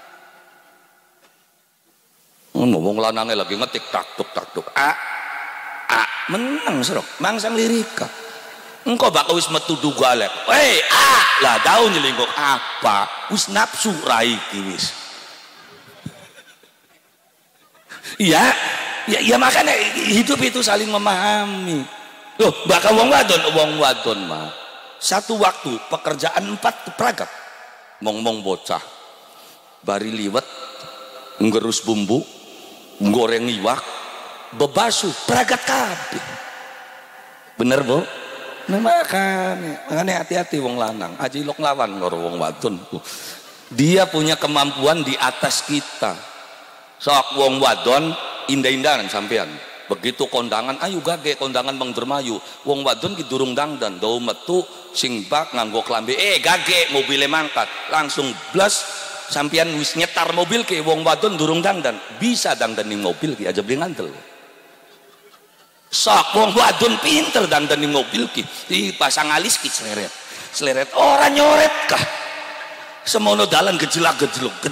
Wong lanangnya lagi ngetik tak tuk menang serok mangsang lirika. Engkau bakal wis metu dugalek. Lah daun nyelingkuk apa? Wis nafsu raiki wis. Ya makanya hidup itu saling memahami. Loh, bakal wong wadon mah satu waktu pekerjaan 4 peragap. Mong bocah bari liwet ngerus bumbu goreng iwak bebasuh peragat kabeh. Bener Bu? Nah makanya hati-hati wong lanang aja ilok lawan karo wong wadon. Dia punya kemampuan di atas kita. Sok wong wadon indah-indahan sampean. Begitu kondangan ayo gage kondangan Bang Dermayu wong wadon ki durung dangdan dau metu sing bak nganggo klambi gage mobile mangkat langsung blas sampean wis nyetar mobil ke wong wadon durung dangdan bisa dangdaning mobil ki aja beli ngantel. Sok wong wadon pinter dangdaning mobil ki dipasang alis ki seleret ora nyoret kah semono dalan gejelak-gejeluk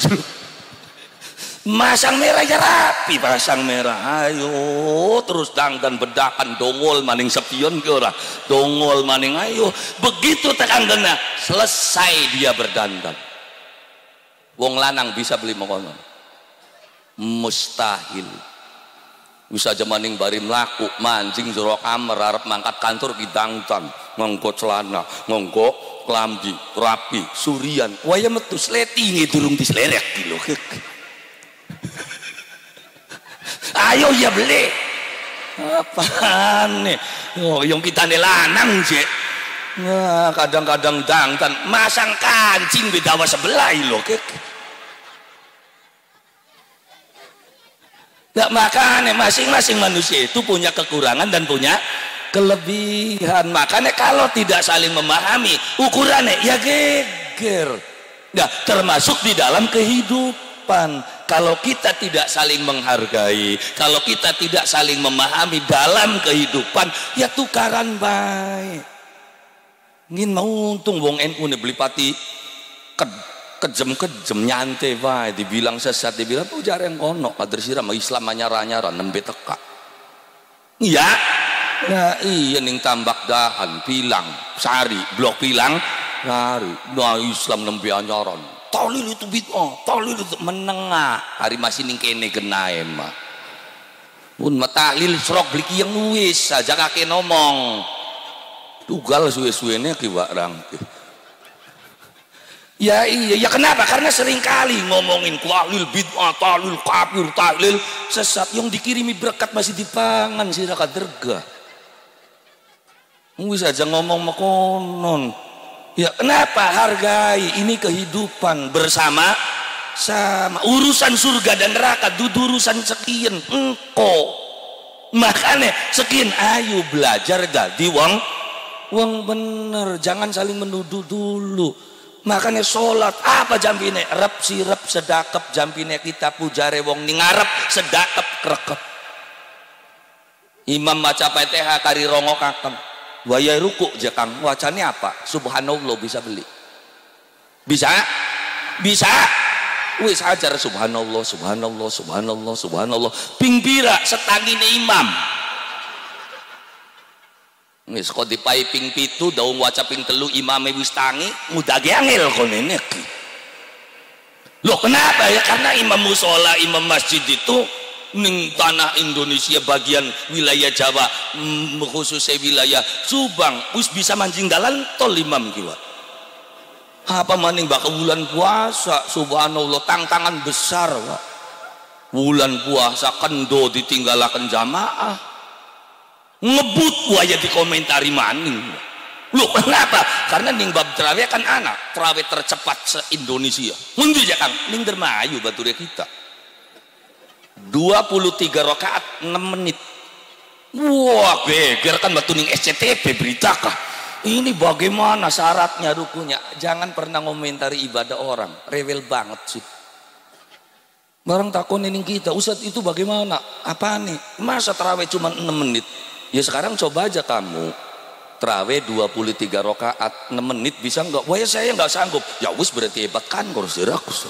masang merah ya rapi pasang merah ayo terus dangdan bedakan dongol maning sepion ke ora dongol maning ayo begitu tekan dena selesai dia berdandan. Wong lanang bisa beli mokono mustahil. Bisa aja maning bari mlaku mancing jero kamar arep mangkat kantor ki dangdan nganggo celana nganggo klambi rapi surian waya metu sletinge durung dislerek ki lho. Ayo ya beli apaan nih yang kita nih lanang sih kadang-kadang dangtan masang kancing di dawa sebelah loh gak makanya masing-masing manusia itu punya kekurangan dan punya kelebihan. Makanya kalau tidak saling memahami ukurannya ya geger. Nah, termasuk di dalam kehidupan. Kalau kita tidak saling menghargai, kalau kita tidak saling memahami dalam kehidupan, ya tukaran baik. Ngin mau untung wong NU nih beli pati kejem nyantai baik, dibilang sesat, dibilang tuh jarang kono, kader siram Islam nyara nembe teka. Iya, nah iya ning tambak dahan, pilang, sari, blok pilang, sari, nah Islam nembe anyaran. Tolil itu bid'ah, tolil itu menengah hari masih ning kene genae mah pun matahlil serok beli yang wis aja kakek ngomong tugal suwe-suwene ki barang ya iya ya kenapa karena sering kali ngomongin tahlil bid'ah tahlil kafir tahlil sesat yang dikirimi berkat masih dipangan sira kaderga wis aja ngomong makonon. Ya kenapa hargai ini kehidupan bersama sama urusan surga dan neraka dudu urusan sekian engko makanya sekian ayo belajar jadi wong bener jangan saling menuduh dulu makanya sholat apa jampine rep sirep sedakep jampine kita pujare wong ning ngarep sedakep krekep imam maca Fatihah kari rongo kakem waya ruku jakang wacane apa? Subhanallah bisa beli. Bisa? Bisa. Wis ajar subhanallah, subhanallah, subhanallah, subhanallah. Ping pira setangine imam. Wis kok dipai ping 7 daung waca ping 3 imame wis tangi, mudage angel konene iki. Loh kenapa ya? Karena imam musola, imam masjid itu ning tanah Indonesia bagian wilayah Jawa, khususnya wilayah Subang, wis bisa mancing dalan tol imam kiwa. Apa maning bakal bulan puasa, subhanallah tantangan besar, Pak. Bulan puasa kendo ditinggalakan jamaah. Ngebut waya dikomentari maning. Loh kenapa? Karena ning bab terawih kan anak terawih tercepat se-Indonesia. Mundur ya Kang, ning dermayu bature kita. 23 rakaat 6 menit. Wah, geger kan batu ning SCTV berita kah? Ini bagaimana syaratnya rukunya? Jangan pernah ngomentari ibadah orang. Rewel banget sih. Barang takon ning kita, Ustadz itu bagaimana? Apa nih? Masa terawih cuma 6 menit? Ya sekarang coba aja kamu terawih 23 rakaat 6 menit bisa enggak? Wah ya saya enggak sanggup. Ya wis berarti hebat kan kurus dirakus.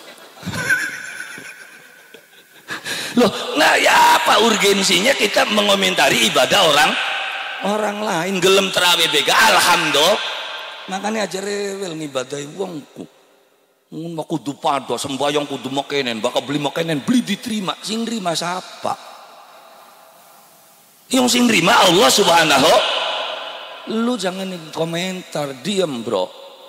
Loh, nah ya apa urgensinya kita mengomentari ibadah orang lain? Gelem terawih bega alhamdulillah. Makanya aja rewel ngibadahi wongku. Mun kudu padha sembayang kudu mekenen, bakal beli mekenen beli diterima. Sing nrima siapa? Yang sing nrima Allah Subhanahu. Lu jangan komentar, diam bro.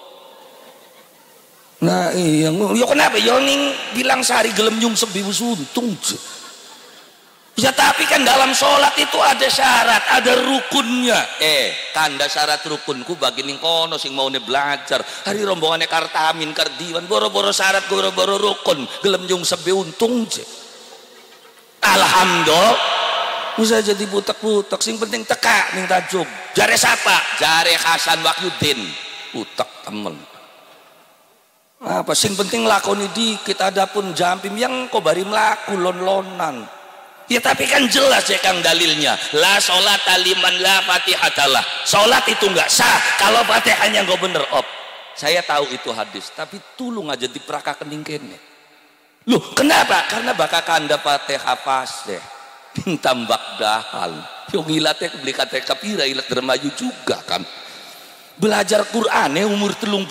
Nah iya, yo kenapa? Yo ning bilang sehari gelem nyungsep wis untung. Ya tapi kan dalam sholat itu ada syarat, ada rukunnya. Tanda syarat rukunku bagi ning kono sing maune belajar. Hari rombongannya Kartamin, Kardiwan, boro-boro syarat, boro-boro rukun, gelem nyungsep untung. Alhamdulillah. Bisa jadi butek-butek, sing penting teka ning tajuk. Jare siapa? Jare Hasan Wahyudin. Butek temen. Apa sing penting lakoni dikit, adapun jampim yang kok bari mlaku lon-lonan. Ya tapi kan jelas ya Kang dalilnya. La sholat liman la fatihatalah. Sholat itu enggak sah kalau fatihahnya enggak bener. Saya tahu itu hadis, tapi tulung aja diperakakan kene. Loh, kenapa? Karena bakal kanda fatihah fasih. Tambak dahal yang ilatnya beli kata kapira ilat dermayu juga kan belajar Qur'ane umur 30-40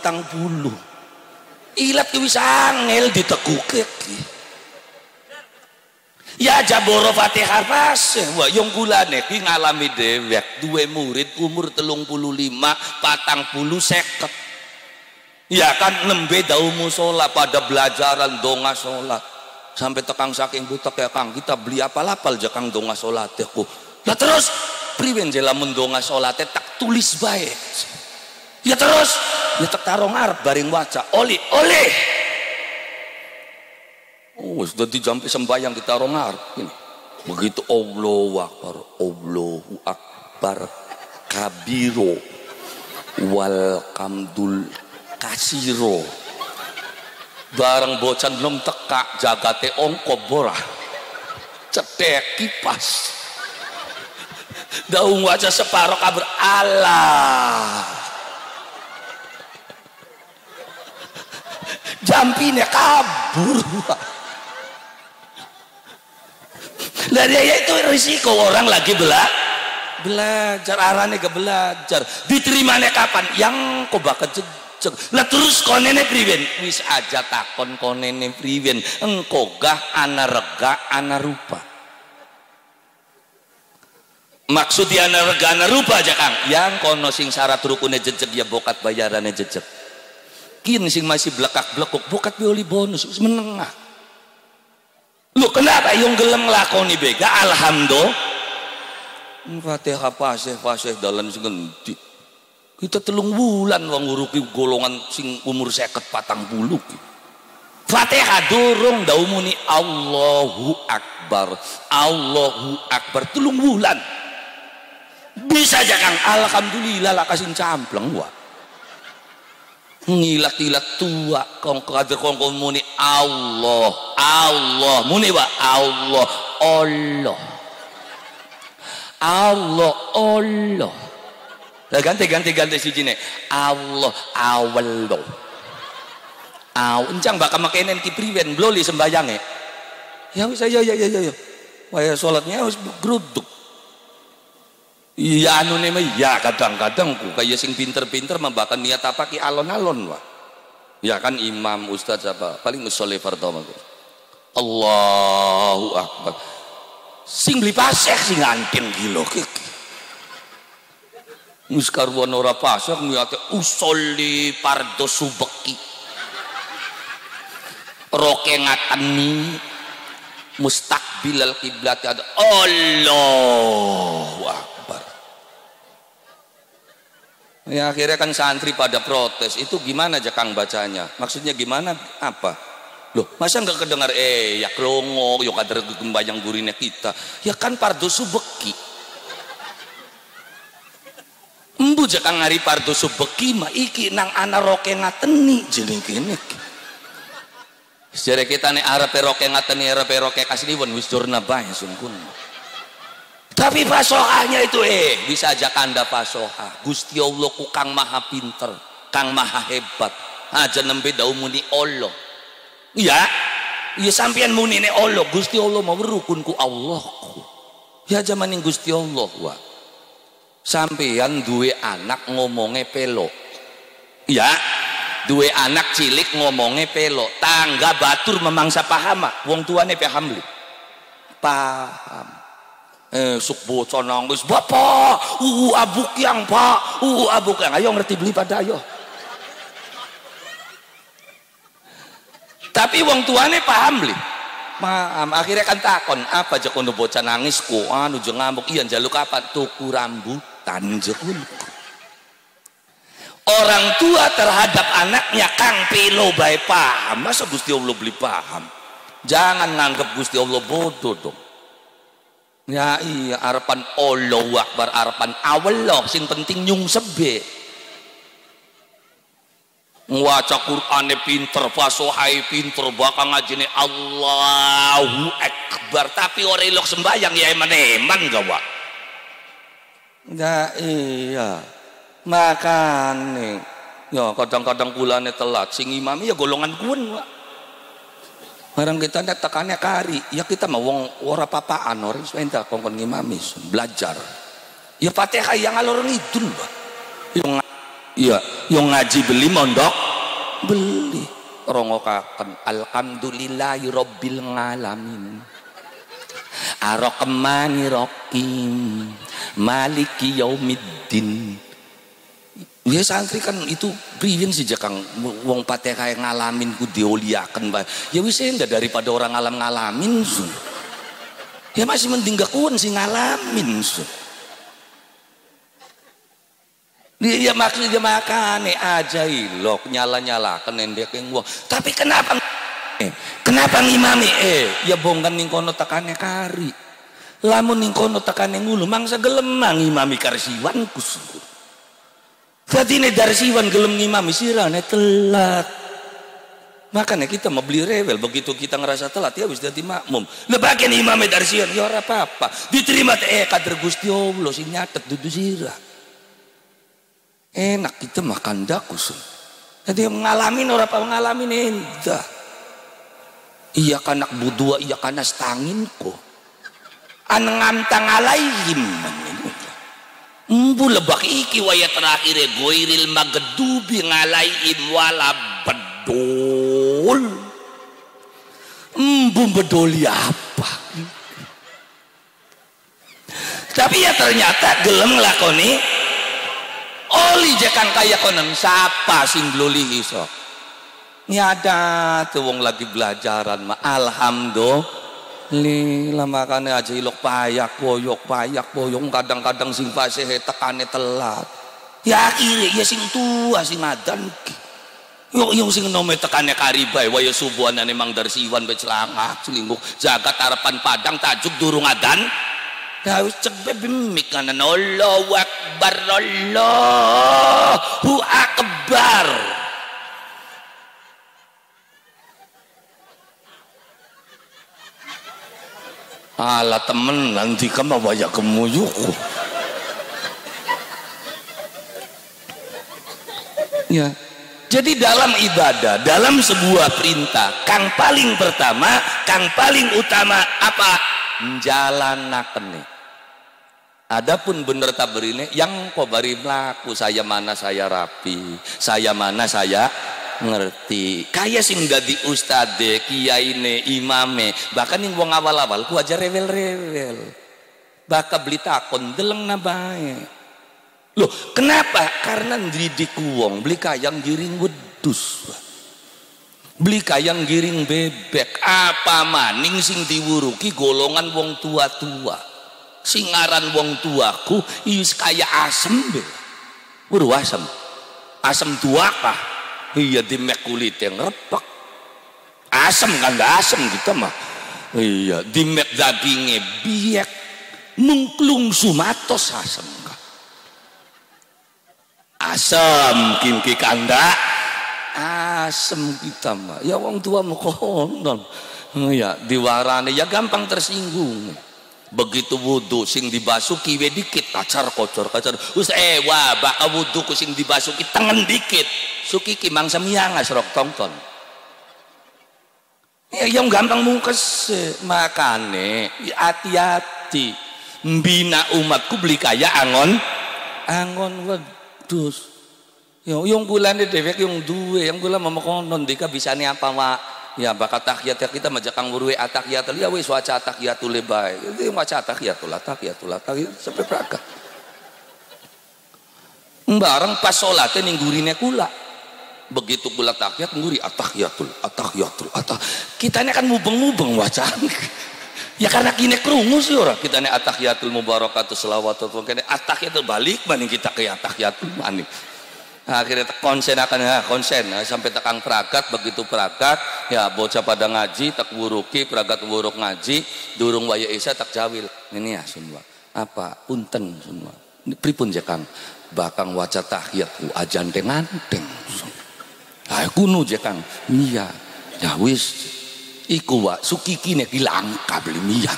ilat wis angel ditekukek ya jaboro fatihah fasih wah yang gulane ki ngalami dewek duwe murid umur 35 40 seket ya kan nembe dau musola pada belajaran donga sholat sampai tekang saking butek ya Kang kita beli apal-apal aja Kang donga sholat aku nah terus priwen jela mendonga sholatnya tak tulis baik ya terus ya tak tarong arep baring waca oli sudah dijampi sembayang kita tarong arep ini begitu Allahu Akbar kabiro walhamdul kasiro bareng bocan belum teka jagate ongko borah cetek kipas daung wajah separuh kabar Allah jampinnya kabur lah ya itu risiko orang lagi belajar arane ke belajar diterimanya kapan yang kok bakal lah terus konene priwen wis aja takon konene priwen engko gah ana rega ana rupa maksud dia ana rega ana rupa aja Kang yang kono sing syarat rukunnya jejeg ya bokat bayarannya jejeg kin sing masih blekak-blekuk bokat bioli bonus menengah lu kenapa yang gelem nglakoni bega alhamdulillah fatihah fasih dalan sing ngendi kita 3 bulan wong nguruki golongan sing umur 50-40 Fatihah dorong daumuni Allahu Akbar 3 bulan bisa aja Kang alhamdulillah lah kasih campleng wah ngilat-ilat tua kong kader kong muni Allah muni wa Allah Lah ganti sijine. Allah awallo. Encang bakal makenen ki priwen bloli sembayange. Ya wis ya. Waya salatnya wis gruduk. Iya anu mah ya kadang-kadang ku kaya sing pinter-pinter membakan niat apa ki alon-alon wah. Ya kan imam ustaz apa paling musoleh fardhu Allahu akbar. Sing beli pasek sing ngantin gilo kiki. Wis karwan ora pasek niate usolli fardhu subeki. Roke ngateni mustaqbilal kiblat ada Allahu akbar. Ya akhirnya kan santri pada protes. Itu gimana aja Kang bacanya? Maksudnya gimana? Apa? Loh, masa nggak kedengar ya klongo, yo kader gembayang gurine kita. Ya kan pardo subeki. Embu aja Kang ngari pardo subeki mah iki nang ana roke ngateni jeneng kene. Sejarah kita nih arepe roke ngateni arepe roke kasliwon wis durna bae sungkun. Tapi pasohanya itu bisa aja kanda pasoha. Gusti Allah ku Kang maha pinter, Kang maha hebat. Aja nembe dau muni Allah. Iya, iya sampean muni ne Allah. Gusti Allah mau rukun ku Allah. Ya jamaning Gusti Allah wa. Sampean duwe anak ngomongnya pelo. Iya, duwe anak cilik ngomongnya pelo. Tangga batur memangsa paham. Wong tuane paham li. Paham. Suk bocah nangis, bapak, abuk yang pak, abuk yang, ayo ngerti beli pada ayo. Tapi wong tuane paham beli, paham. Akhirnya kan takon, apa aja kono bocah nangis, ku anu jeung ngamuk, iya jaluk apa? Tuku rambutan jeung. Orang tua terhadap anaknya Kang Pelo bae paham, masa Gusti Allah beli paham? Jangan nganggap Gusti Allah bodoh dong. Ya iya harapan Allahu Akbar harapan Allah sing penting nyung sebe ngaca Qur'ane pinter fasohai pinter bakal ngajine Allahu Akbar tapi ora ilok sembayang ya eman-eman gak wak ya iya makane ya kadang-kadang kulane telat sing imam ya golongan kuwen wak. Barang kita ndak tekannya kari, ya kita mau wong ora papaan, orang sebentar kongkon ngimamis belajar. Ya Fatihah yang alor ngidul, Pak. Yang ngaji beli mondok beli. Rongokaken alhamdulillahi rabbil alamin. Ar-Rahmanir Rahim. Maliki yaumiddin. Ya santri kan itu priwin sih Kang wong Fatihah yang ngalamin ku dioliaken bae. Ya wis endah daripada orang alam ngalamin sun. Ya masih mending gak kuwen sih ngalamin sun. Dia maksudnya makane aja ilok nyala-nyalaken endek yang wong. Tapi kenapa ngimami ya bongkan ning kono tekane kari. Lamun ning kono tekane ngulu mangsa gelem ngimami karsiwan kus. Jadi ini dari siwan gelem ngimami sirane telat. Makanya kita mau beli rewel begitu kita ngerasa telat ya wis dadi makmum. Lebagian imame dari siwan ya ora apa-apa. Diterima kader Gusti Allah sing nyatet dudu sirah. Enak kita makan dakusun. Jadi ngalamin ora apa ngalamin endah. Iya kanak budua iya kana stangin ko. Anengantang alaihim. Embu lebak iki waya terakhir goiril magdubi ngalaihim wala bedol. Embu bedoli apa? Tapi ya ternyata gelem nglakoni oli jekan kaya konen sapa sing bluli iso. Nyada tuh wong lagi belajaran mah alhamdulillah makanya aja ilok payak boyong kadang-kadang sing fase tekane telat ya akhirnya ya sing tua sing adan yung sing nome tekane karibai waya subuhan memang dari siwan becelangak selingkuh jagat harapan padang tajuk durung adan ya wis cek bimik kanan Allahu Akbar Allahu Akbar. Ala temen nanti kamu banyak kemuyuku Ya. Jadi dalam ibadah, dalam sebuah perintah, kang paling pertama, kang paling utama apa? Njalanaken. Adapun bener taberine yang kok bari mlaku, saya mana saya rapi, saya mana saya ngerti. Kaya sing dadi ustade, kiyaine, imame, bahkan yang wong awal-awal ku aja rewel-rewel. Bakal beli takon deleng na bae. Loh, kenapa? Karena ndidik wong beli kayang giring wedus. Beli kayang giring bebek, apa maning sing diwuruki golongan wong tua-tua. Sing aran wong tuaku is kaya asem be. Wuru asem. Asem tuaka. Iya dimek kulit yang repek. Asem kan enggak asem kita mah. Iya, dimek dagingnya biak. Nungklung sumatos asem. Asam kinki kanda asem kita mah ya wong tua mau konon ya diwarane ya gampang tersinggung. Begitu wudhu sing dibasuki we dikit kacar kocor us wah baka wudhu ku sing dibasuki tengen dikit sukiki mangsa miang asrok tongton ya yang gampang mungkes makane hati-hati mbina umatku beli kaya angon wedus yung bulan di dewek yung duwe yang bulan mamakonon dika bisa ni apa wa ya bakat takyat ya kita majakang urwe atakiyatul ya wis waca atakiyatul lebay itu yung waca atakiyatul sampai praga bareng pas sholatnya ninggurine kula begitu kula takyat ngguri atakiyatul kitanya kan mubeng wacaan ya karena kini kerungu sih orang kita nih atahiyatul mubarakatus selawatul kene atahiyatul balik maning kita ke atahiyatul maning akhirnya konsen sampai tekang peragat begitu peragat ya bocah pada ngaji tak wuruki peragat wuruk ngaji durung waya isya tak jawil ini ya semua apa punten semua pripun ya kang bakang waca tahiyatku ajan tenganteng kuno je kang iya ya wis iku wa sukikine dilangka beli miyang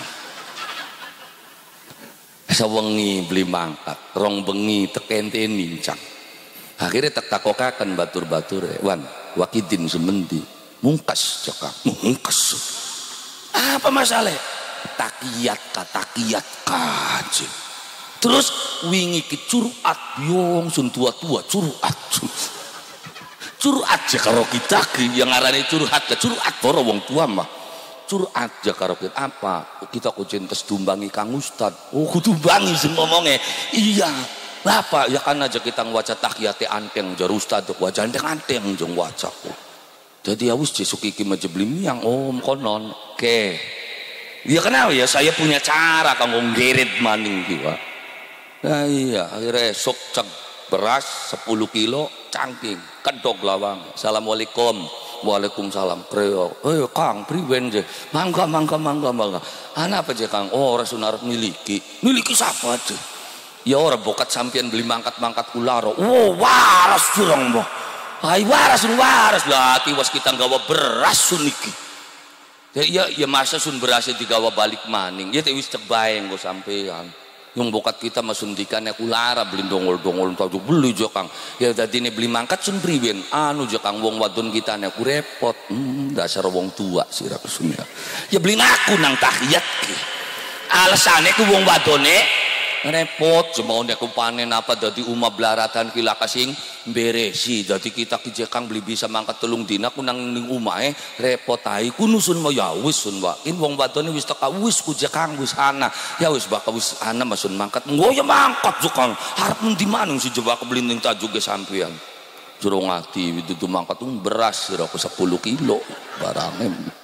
sawengi beli mangkat rong bengi tekente nincang akhirnya tak takokaken batur-batur wan wakidin semendi mungkas cakap mungkas apa masalah takiyat kaje terus wingi ki curuat biong sun tua-tua curuat aja karo kita yang ngarane curhat ke curhat para wong tua mah curhat aja karo kita apa kita kucing tes tumbangi Kang Ustad kudu tumbangi sing ngomongnya iya apa ya kan aja kita ngwaca tahiyate anteng jar Ustad waca anteng jeng waca jadi awis jesuk iki majeblim yang konon ke ya kenapa ya saya punya cara kanggo nggerit maning ki Pak nah iya akhirnya esok cek beras 10 kilo cangking kedok lawang assalamualaikum waalaikumsalam kreo kang priwen je mangga ana apa je kang orang sunarep miliki siapa aja ya orang bokat sampian beli mangkat kularo waras jurang boh waras lah tiwas kita nggawa beras suniki ya masa sun berasnya digawa balik maning ya wis cek bae nggo sampean yang bokat kita masundikannya kulara beli dongol tajuk beli jokang ya tadi ini beli mangkat sun priwen anu jokang wong wadon kita nih aku repot dasar wong tua sih rakusunya ya beli aku nang tahiyat alasannya ku wong wadone repot cuma aku panen apa dari umah belaratan kila kasing beresi jadi kita kijekang beli bisa mangkat telung dina ku nang ning umah repot tai ku nusun mau ya wis sun wakin wong wadone wis teka wis ku jekang wis ana ya wis bakal wis ana masun mangkat ngoyo mangkat jukang harap di manung si jebak belinting tajuk ge sampean jurung ati itu mangkat beras sira ku 10 kilo barangnya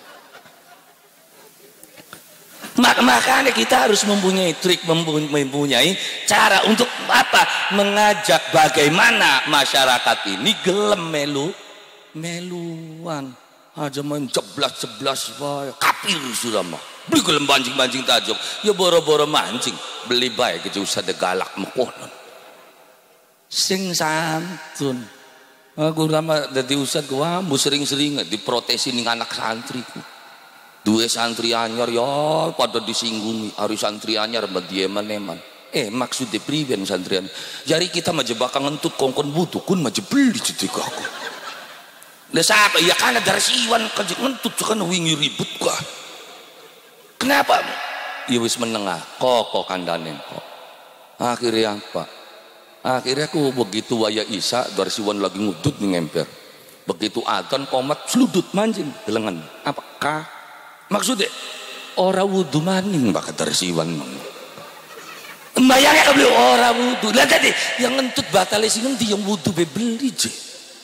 makanya kita harus mempunyai trik mempunyai cara untuk apa mengajak bagaimana masyarakat ini gelem meluan aja main jeblas wae kapir sudah mah beli gelem banjing tajuk ya boro-boro mancing beli bae ke usah de galak mekonon sing santun aku lama dadi ustad gua sering-sering diprotesi ning anak santriku dua santri anyar ya pada disinggungi hari santri anyar medieman eman Maksudnya priwen santrian. Jari kita maje bakal ngentut kongkon butuh kun maje beli cetik aku. Lah siapa? Ya karena dari siwan kaje ngentut kan wingi ribut kah. Kenapa? Ya wis menengah kok kandane kok. Akhirnya apa? Akhirnya aku begitu waya Isa dari siwan lagi ngudut nih ngemper. Begitu adzan komat seludut manjing gelengan. Apakah maksudnya ora wudu maning bakat dari siwan mang. Bayangnya kabeh ora wudu. Lah tadi yang ngentut batal sing ngendi yang wudu be beli je.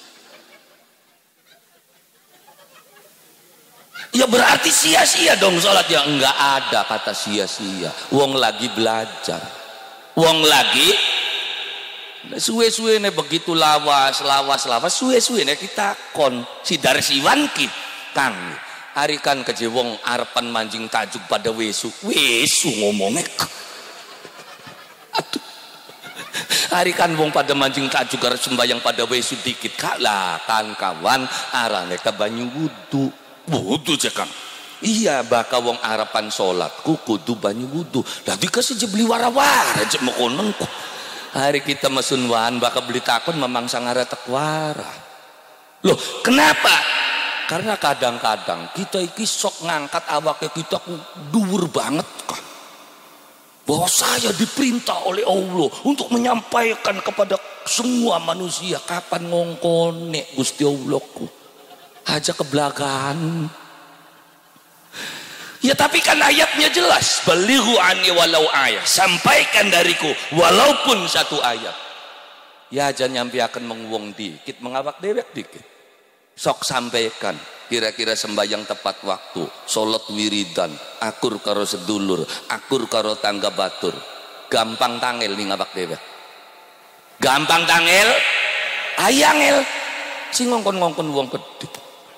Ya berarti sia-sia dong sholat. Ya enggak ada kata sia-sia. Wong lagi belajar. Wong lagi suwe-suwe ne begitu lawas suwe-suwe ne kita kon si dari siwan ki kang arikan keje wong arepan manjing tajuk pada wesu ngomongnya aduh arikan wong pada manjing tajuk arep sembayang pada wesu dikit kalah kan kawan arane ka banyu wudu cekang iya baka wong arepan salatku kudu banyu wudu lah dikasih jebli warawara jek mekonen kok hari kita mesun wan bakal beli takun memang sangara tekwara loh kenapa karena kadang-kadang kita iki sok ngangkat awaknya kita dhuwur banget kan bahwa saya diperintah oleh Allah untuk menyampaikan kepada semua manusia kapan ngongkone Gusti Allahku aja kebelakangan. Ya tapi kan ayatnya jelas balighu anni walau ayat sampaikan dariku walaupun satu ayat ya jangan nyampi akan menguang dikit mengawak dewek dikit sok sampaikan kira-kira sembahyang tepat waktu sholat wiridan akur karo sedulur akur karo tangga batur gampang tangel nih ngawak dewek gampang tangel ayangel sing ngongkon-ngongkon wong gede.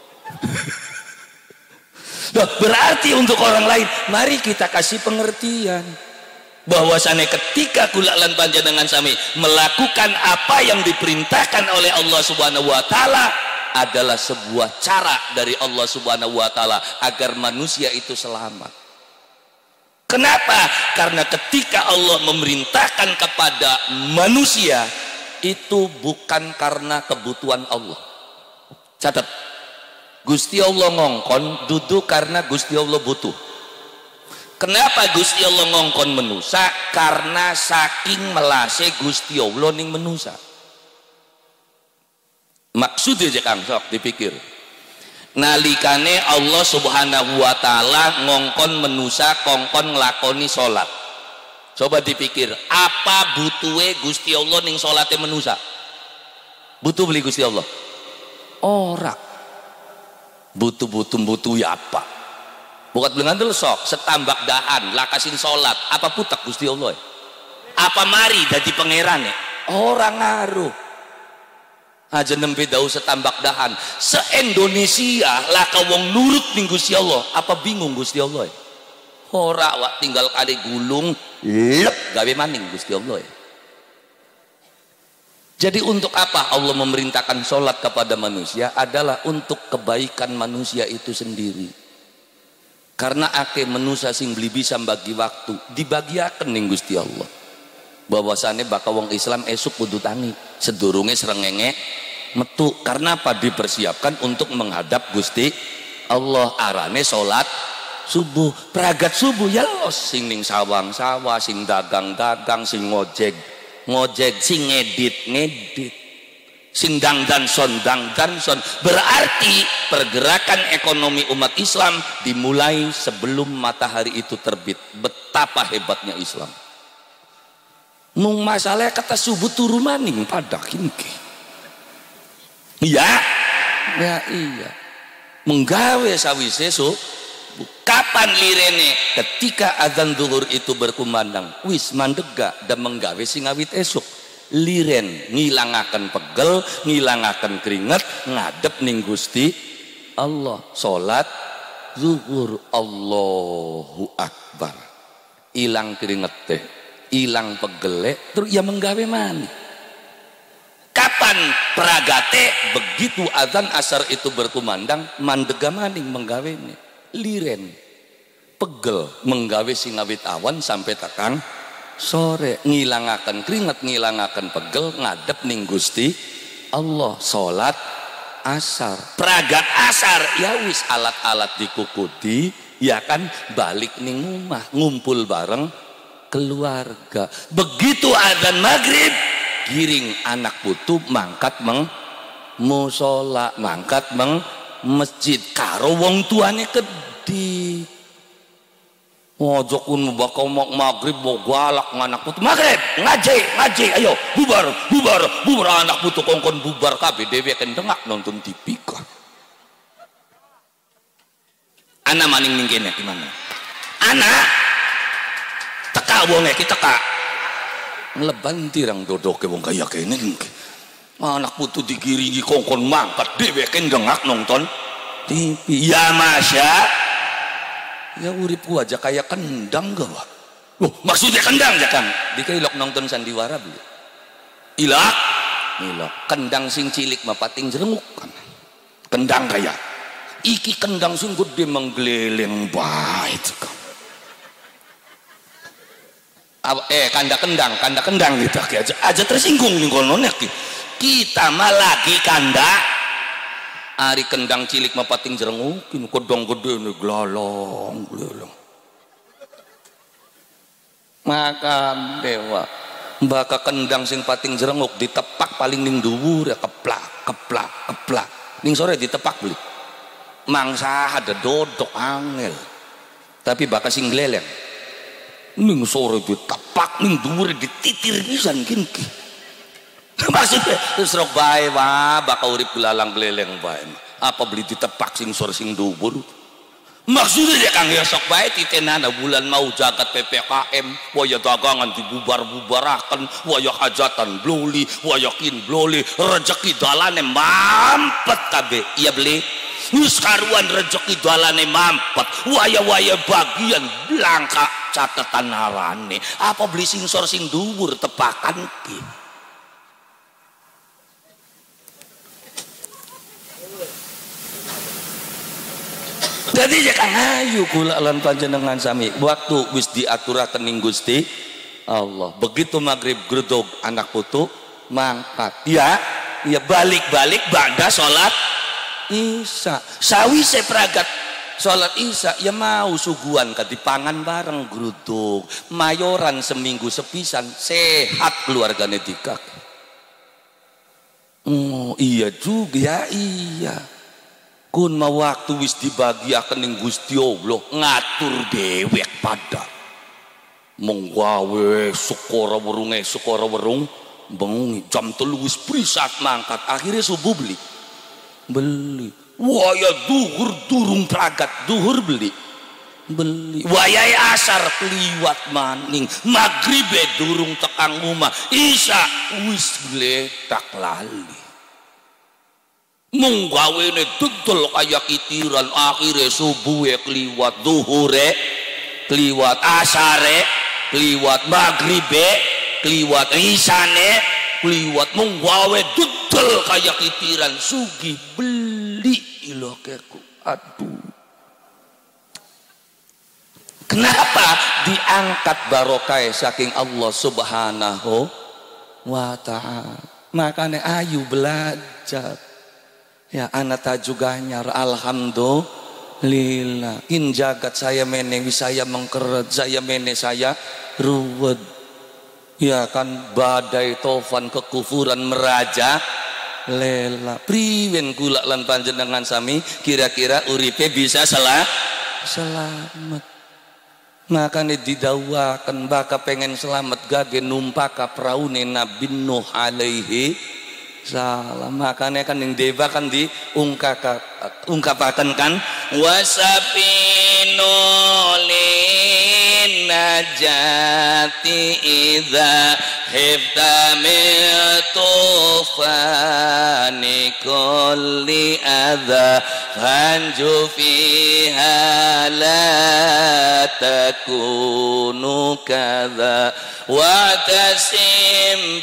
Nah, berarti untuk orang lain mari kita kasih pengertian bahwasannya ketika kula lan panjenengan sami melakukan apa yang diperintahkan oleh Allah Subhanahu wa taala adalah sebuah cara dari Allah Subhanahu wa taala agar manusia itu selamat. Kenapa? Karena ketika Allah memerintahkan kepada manusia itu bukan karena kebutuhan Allah. Catat, Gusti Allah ngongkon duduk karena Gusti Allah butuh. Kenapa Gusti Allah ngongkon menusa? Karena saking melase Gusti Allah ning menusa. Maksudnya aja kang sok dipikir. Nalikane Allah Subhanahu wa taala ngongkon menusa kongkon nglakoni salat. Coba dipikir, apa butuhe Gusti Allah ning salate menusa? Butuh beli Gusti Allah? Ora. Butuh ya apa? Bukat dengan dulu sok setambak dahan lakasin sholat apa putak Gusti Allah apa mari dadi pangeran orang ngaruh aja nembe dau setambak dahan se-Indonesia laka wong nurut ning Gusti Allah apa bingung Gusti Allah ora wak tinggal kali gulung lep gawe maning Gusti Allah Jadi untuk apa Allah memerintahkan sholat kepada manusia adalah untuk kebaikan manusia itu sendiri. Karena ake manusia sing beli bisa bagi waktu dibagiakan ning Gusti Allah. Bahwasannya bakal wong Islam esuk kudu tangi sedurunge srengenge metu. Karena apa? Dipersiapkan untuk menghadap Gusti Allah. Arane sholat subuh, peragat subuh ya los sing ning sawang-sawah, sing dagang-dagang, sing ngojek, sing ngedit, sing dangdanson. Berarti pergerakan ekonomi umat Islam dimulai sebelum matahari itu terbit. Betapa hebatnya Islam. Mung masalah kata subuh turu maning pada kini. Ya iya. Menggawe sawise kapan lirene ketika azan zuhur itu berkumandang wis mandega dan menggawe singawit esuk liren ngilangaken pegel ngilangaken keringet ngadep ning Gusti Allah salat zuhur Allahu Akbar ilang keringete ilang pegele terus ya menggawe mani kapan pragate begitu azan asar itu berkumandang mandega maning menggawe ini liren pegel menggawe singawit awan sampai tekan sore ngilangaken keringet ngilangaken pegel ngadep ning Gusti Allah salat asar pragat asar ya wis alat-alat dikukuti ya kan balik ning rumah ngumpul bareng keluarga. Begitu adzan maghrib giring anak putu mangkat musola mangkat masjid karo wong tuane kedhi. Ojo kun bakal maghrib mau galak anak putu maghrib ngaji ayo bubar anak putu kongkon bubar kabeh dhewe kendengak nonton TV kok. Anak maning ning kene gimana? Anak teka wonge kita teka ngleban tirang dodoke wong kaya kene. Anak putu digiringi kongkon mangkat dhewe kendengak nonton TV. Ya masya ya urip gua aja kayak kendang gua. Loh, maksudnya kendang ya kan? Dikailok nonton sandiwara beli. Ilak, kendang sing cilik mah pating jerenguk kan. Kendang kayak iki kendang sing gede menggeleleng bae kan. Kanda kendang gitu aja tersinggung nih kono nek. Kita mah lagi kanda ari kendang cilik mah pating jerengukin kodong gede nih glolong makan dewa baka kendang sing pating jerenguk ditepak paling ning dhuwur ya keplak ning sore ditepak beli mangsa ada dodok angel tapi baka sing gleleng ning sore ditepak ning dhuwur dititir pisan kinki. Maksudnya terus rok bae wah bakal urip belalang geleleng bae apa beli ditepak sing sor sing dhuwur maksudnya ya kang ya sok bae titenana bulan mau jagat PPKM waya dagangan dibubar-bubaraken waya hajatan bloli waya kin bloli rezeki dalane mampet kabeh iya beli wis karuan rezeki dalane mampet waya-waya bagian blangka catatan narane apa beli sing sor sing dhuwur tepakan ki. Jadi jangan ayu kula lan panjenengan sami waktu wis diaturaken ning Gusti Allah. Begitu maghrib grudog anak putu mangkat. Ya balik-balik bada salat Isya. Sawise pragat salat Isya ya mau suguhan kadipangan bareng grudog. Mayoran seminggu sepisan sehat keluargane dikak. Oh iya juga ya iya. Kun ma waktu wis dibagiaken ning Gusti Allah ngatur dewek pada mung gawe sukara werung bengi jam 3 wis prisat mangkat akhirnya subuh beli waya duhur durung pragat duhur beli wayai asar kliwat maning magribe durung tekang omah isya wis gletak lali mung gawene degel kaya kitiran akhire subuhe kliwat duhure kliwat asare kliwat magribe kliwat isane kliwat mung gawe degel kaya kitiran sugi beli ilokeku aduh kenapa diangkat barokah saking Allah Subhanahu wa ta'ala makanya ayu belajar. Ya anak juga nyar alhamdulillah in jagat saya mene saya mengkeret saya mene saya ruwet ya kan badai tofan kekufuran meraja lela priwen kula lan panjenengan sami kira-kira uripe bisa selamat makanya didawakan baka pengen selamat gage numpaka praune Nabi Nuh alaihi salam makanya kan yang deba kan diungkapakan kan wasapinu lin najati idza hifta min tufani kulli adza fanju fiha la takunu kadza watasim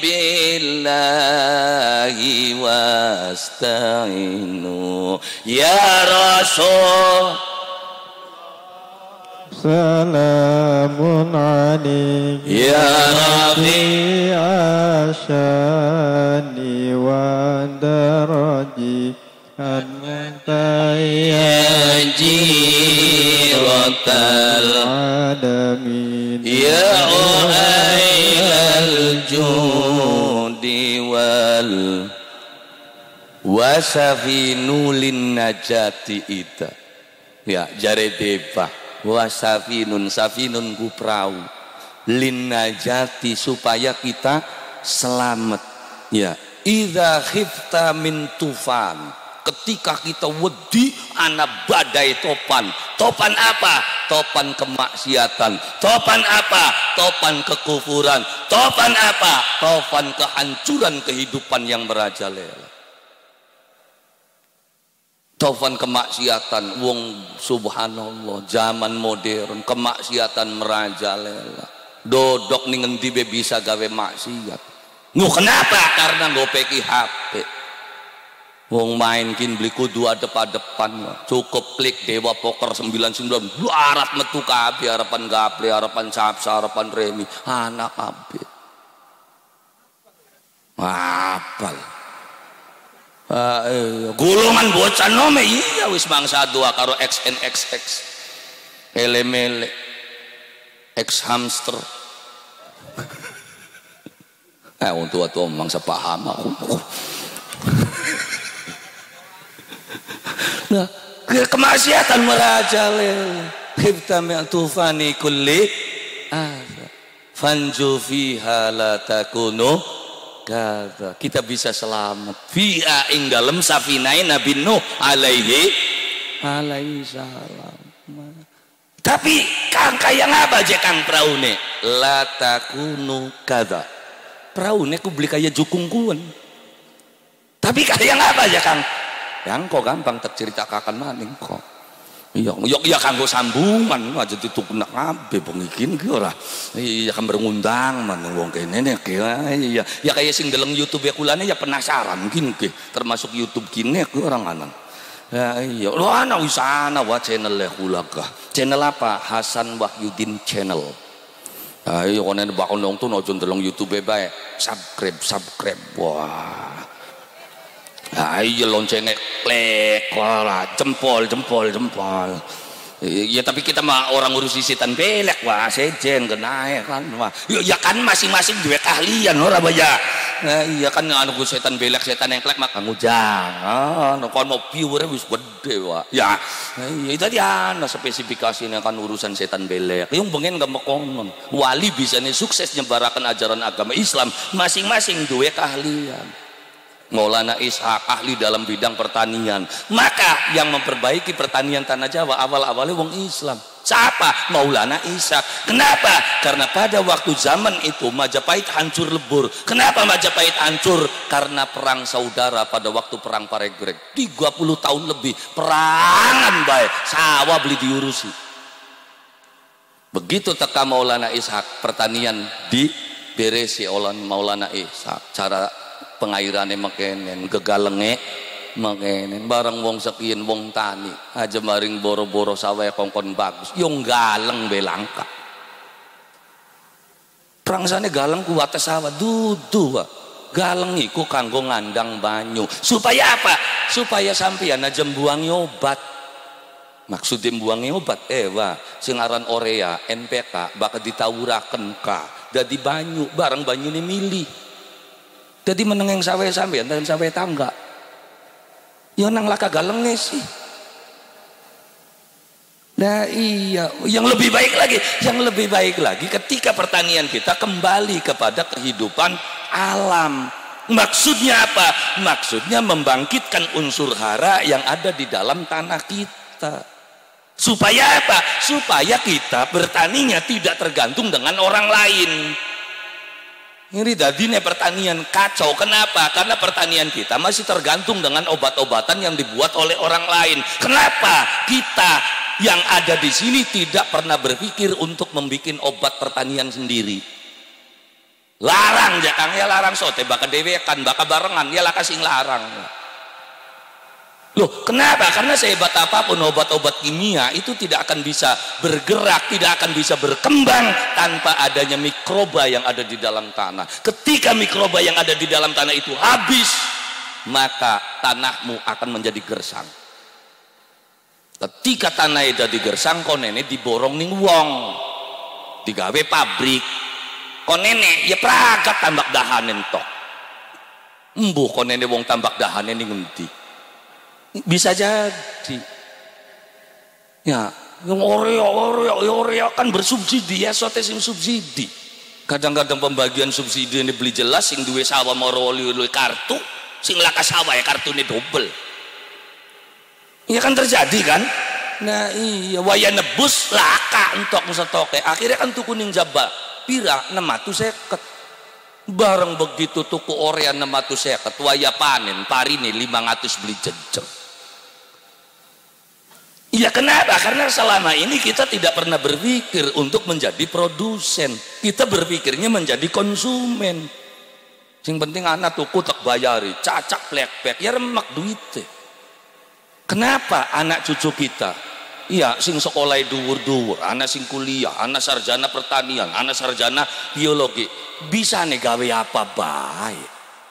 billahi wasta'inu ya rasul Salamun alaik ya Rafi asyani wa daraji anta ya jiratal alamin ya uhailal judi wal wasafinulin najati ita ya jare debah wasafinun safinun ku perahu lin najati supaya kita selamat ya idza khifta min tufan ketika kita wedi ana badai topan apa topan kemaksiatan topan apa topan kekufuran topan apa topan kehancuran kehidupan yang merajalela topan kemaksiatan wong subhanallah zaman modern kemaksiatan merajalela dodok ning ngendi be bisa gawe maksiat kenapa karena ngopeki HP wong main kin beli kudu depan cukup klik Dewa Poker 99 harap metu kabeh harapan gaple harapan sapsa harapan remi anak kabeh apal gulungan bocah nome iya wis bangsa dua karo XNXX ele-mele X hamster untuk tua mangsa paham aku nah kemaksiatan merajalela khifta min tufani kulli fanju fiha la takunu kata kita bisa selamat fiha ing dalem safinai Nabi Nuh alaihi salam tapi kang kaya ngapa aja kang praune la takunu kata praune ku beli kaya jukungkuan tapi kaya ngapa aja kang yang kok gampang terceritakan maning kok iya kanggo sambungan aja ditukna kabeh pengikin ki ora iya kan berngundang man wong kene nek iya ya kaya sing deleng YouTube ya kulane ya penasaran mungkin ki termasuk YouTube kene ki orang anan ya iya lo ana wisana wa channel le kulaga channel apa Hasan Wahyudin channel ayo konen bakon nong tuh aja deleng YouTube bae subscribe wah ayo loncengnya klik jempol ya tapi kita mah orang ngurusi setan belek wah sejen kena kan wah ya kan masing-masing juga keahlian ora baya iya kan anu setan belek setan yang klek maka ngujang kon mau viewer wis gede wah ya itu dia ana spesifikasinya kan urusan setan belek yang pengen gak mekonon wali bisa nih sukses nyebarakan ajaran agama Islam masing-masing dua keahlian Maulana Ishak ahli dalam bidang pertanian maka yang memperbaiki pertanian tanah Jawa awal-awalnya wong Islam siapa? Maulana Ishak kenapa? karena pada waktu zaman itu Majapahit hancur lebur kenapa Majapahit hancur? karena perang saudara pada waktu perang Paregreg 30 tahun lebih perangan baik sawah beli diurusi begitu teka Maulana Ishak pertanian diberesi oleh Maulana Ishak cara pengairannya makenen gegalenge makenen barang wong sekian wong tani aja maring boro-boro sawah kongkon bagus yung galeng belangka prangsane galeng ku atas sawah dudu galeng iku kanggo ngandang banyu supaya apa supaya sampeyan aja buangi obat maksudnya buangi obat wah sing aran Orea NPK bakal ditawuraken ka dadi banyu barang banyu ini milih jadi menengeng sawe sampean dan sawe tangga ya nang laka galenge sih nah iya yang lebih baik lagi ketika pertanian kita kembali kepada kehidupan alam maksudnya apa? maksudnya membangkitkan unsur hara yang ada di dalam tanah kita supaya apa? supaya kita bertaninya tidak tergantung dengan orang lain. Ini dadine pertanian kacau. Kenapa? Karena pertanian kita masih tergantung dengan obat-obatan yang dibuat oleh orang lain. Kenapa? Kita yang ada di sini tidak pernah berpikir untuk membuat obat pertanian sendiri. Larang jakang ya larang sote baka dewekan baka barengan ya laka sing larang. Loh, kenapa? Karena sehebat apapun obat-obat kimia itu tidak akan bisa bergerak, tidak akan bisa berkembang tanpa adanya mikroba yang ada di dalam tanah. Ketika mikroba yang ada di dalam tanah itu habis, maka tanahmu akan menjadi gersang. Ketika tanah itu digersang, konene diborong ning wong, digawe pabrik, konene ya pragat tambak dahanen tok. Embuh konene wong tambak dahanen ning ngendi? Bisa jadi ya yang Oreo kan bersubsidi ya, sote sing subsidi. Kadang-kadang pembagian subsidi ini beli jelas sing duwe sawah moro oli kartu, sing laka sawah ya kartune double. Iya kan terjadi kan. Nah iya waya nebus laka entok setoke, akhirnya kan tuku ning jaba pira 650. Bareng begitu tuku Oreo 650 waya panen parine 500 beli jejeg. Ya kenapa? Karena selama ini kita tidak pernah berpikir untuk menjadi produsen. Kita berpikirnya menjadi konsumen. Yang penting anak tuku tak bayari, cacak plek-plek, ya remak duitnya. Kenapa anak cucu kita? Iya, sing sekolah dhuwur-dhuwur, anak sing kuliah, anak sarjana pertanian, anak sarjana biologi, bisa nih gawe apa baik.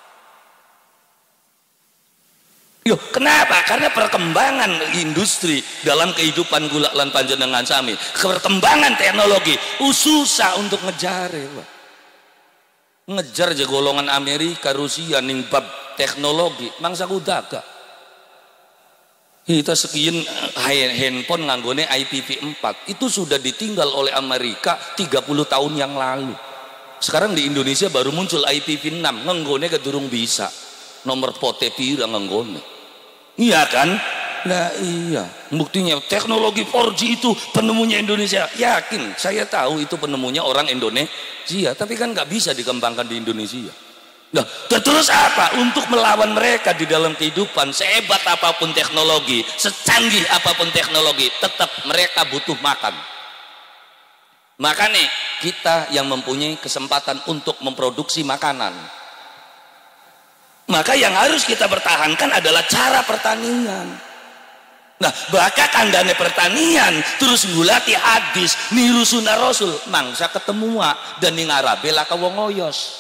Yo, kenapa? Karena perkembangan industri dalam kehidupan kula lan panjenengan sami, perkembangan teknologi susah untuk ngejar ya. Ngejar aja golongan Amerika, Rusia ning bab teknologi, mangsa kudaga. Kita sekian handphone nganggone IPv4 itu sudah ditinggal oleh Amerika 30 tahun yang lalu. Sekarang di Indonesia baru muncul IPv6, nganggone kedurung bisa. Nomor pote pira nganggone. Iya kan? Nah iya, buktinya teknologi 4G itu penemunya Indonesia. Yakin, saya tahu itu penemunya orang Indonesia, tapi kan nggak bisa dikembangkan di Indonesia. Nah, terus apa? Untuk melawan mereka di dalam kehidupan, sehebat apapun teknologi, secanggih apapun teknologi, tetap mereka butuh makan. Makanya kita yang mempunyai kesempatan untuk memproduksi makanan, maka yang harus kita pertahankan adalah cara pertanian. Nah, bakal kandane pertanian terus ngulati hadis niru sunah rasul mangsa ketemu dan ning Arabe laka wong oyos.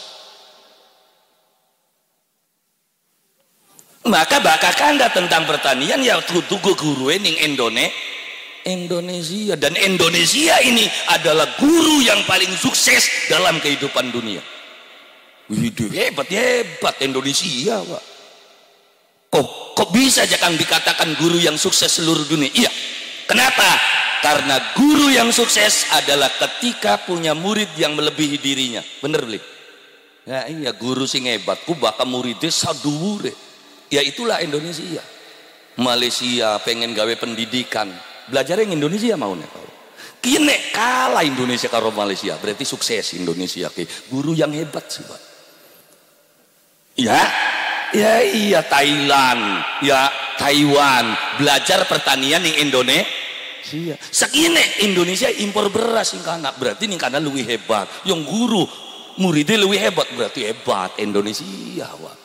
Maka bakal kanda tentang pertanian ya tuku guru ning Indonesia, dan Indonesia ini adalah guru yang paling sukses dalam kehidupan dunia. Hidup hebat Indonesia, Pak. Kok bisa jangan dikatakan guru yang sukses seluruh dunia? Iya. Kenapa? Karena guru yang sukses adalah ketika punya murid yang melebihi dirinya. Bener beli? Ya iya, guru sing hebat ku bakal muridnya saduwure. Ya itulah Indonesia. Malaysia pengen gawe pendidikan, belajar yang Indonesia mau nih. Kini kalah Indonesia karo Malaysia, berarti sukses Indonesia ke guru yang hebat sih, Pak. Ya iya Thailand, ya Taiwan belajar pertanian di Indonesia. Sekine Indonesia impor beras ning kana, berarti ning kana luwih hebat. Yang guru muridnya luwih hebat, berarti hebat Indonesia, Pak.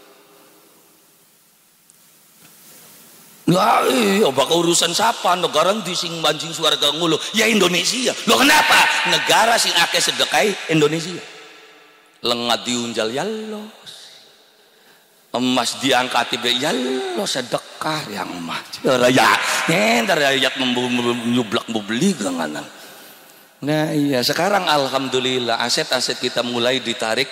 Lah iya bakal urusan siapa negara di sing mancing suarga ngulu ya Indonesia. Loh kenapa? Negara sing akeh sedekai Indonesia. Lengat diunjal yallo. Emas diangkat tiba yallo sedekah yang emas. Ya ntar rakyat menyublak membeli ganganan. Nah iya sekarang alhamdulillah aset-aset kita mulai ditarik.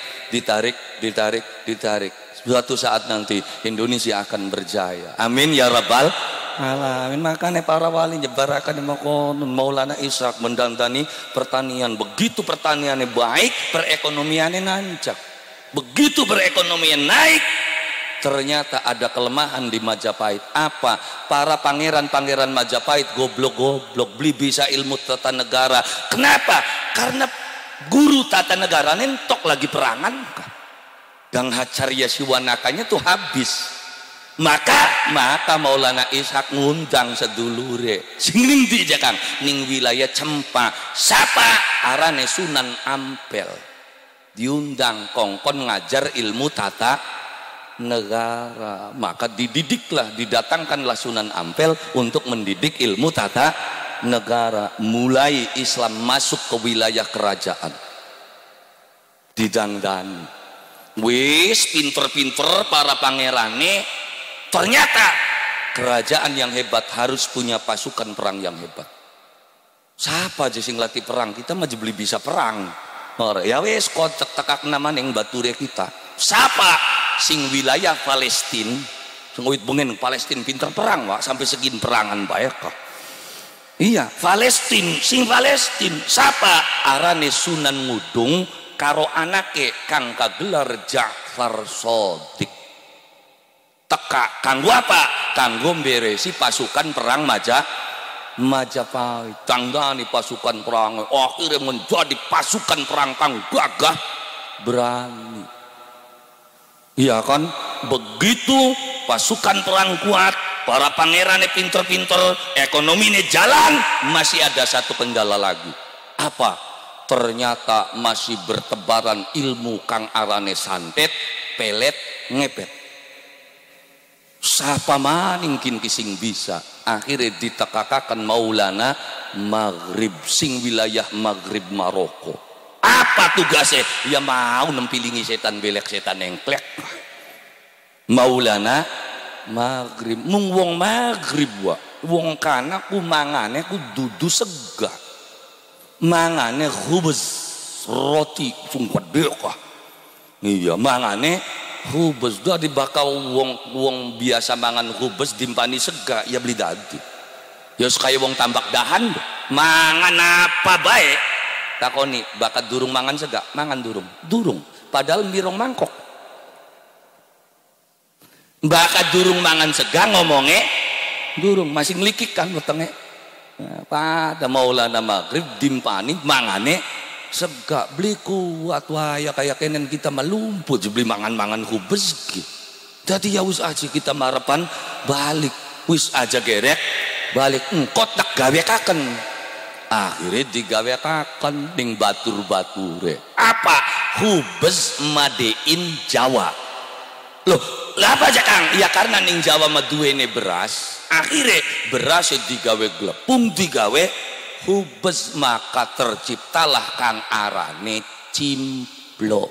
Suatu saat nanti Indonesia akan berjaya. Amin ya rabbal alamin. Makanya para wali nyebarakan Maulana Ishaq mendandani pertanian. Begitu pertaniannya baik, perekonomiannya nancap. Begitu perekonomian naik, ternyata ada kelemahan di Majapahit. Apa? Para pangeran-pangeran Majapahit goblok-goblok beli bisa ilmu tata negara. Kenapa? Karena guru tata negara nentok lagi perangan. Gang Hacarya Siwanakanya tuh habis. Maka Maulana Ishaq ngundang sedulure sing ning ndi Kang ning wilayah Cempa sapa arane Sunan Ampel, diundang kongkon ngajar ilmu tata negara. Maka dididiklah, didatangkanlah Sunan Ampel untuk mendidik ilmu tata negara. Mulai Islam masuk ke wilayah kerajaan, didandani wis pinter-pinter para pangerane. Ternyata kerajaan yang hebat harus punya pasukan perang yang hebat. Siapa aja sing latih perang? Kita mah beli bisa perang. Ya wis kocek tekak nama yang bature kita. Siapa sing wilayah Palestina? Sing wit bengen Palestina pinter perang wak sampai segin perangan baik kok. Iya, Palestina, sing Palestina. Siapa? Arane Sunan Ngudung karo anake kang kagelar Ja'far Shadiq. Teka kanggo apa? Kanggo beresi pasukan perang Majapahit. Tanggani pasukan perang akhirnya menjadi pasukan perang kang gagah berani. Iya kan? Begitu pasukan perang kuat, para pangerannya pinter-pinter, ekonominya jalan, masih ada satu kendala lagi. Apa? Ternyata masih bertebaran ilmu kang arane santet, pelet, ngepet. Siapa maning kin kising bisa. Akhirnya ditekakakan Maulana Maghrib, sing wilayah Maghrib Maroko. Apa tugasnya? Ya mau nempilingi setan belek, setan engklek. Maulana Maghrib, mung wong Maghrib wa, wong kana ku mangane ku dudu sega, mangane khubz roti sungkot dekah. Iya mangane khubz dari bakal wong biasa mangan khubz dimpani sega ya beli dadi. Ya sekaya wong tambak dahan mangan apa baik takoni bakat durung mangan sega, mangan durung padahal mirong mangkok. Bakat durung mangan sega ngomongnya durung masih ngelikik kan wetenge. Nah, pada Maulana Maghrib dimpani mangane sega beli kuat waya kayak kenen kita melumput beli mangan khubz. Jadi ya wis aja kita marepan balik wis aja gerek balik engkot tak gawekaken. Akhirnya digawekaken ning batur-bature. Apa? Khubz madein Jawa. Loh, lah apa aja Kang? Ya karena ning Jawa maduwene beras. Akhirnya beras digawe glepung, digawe khubz, maka terciptalah kang arane cimplo.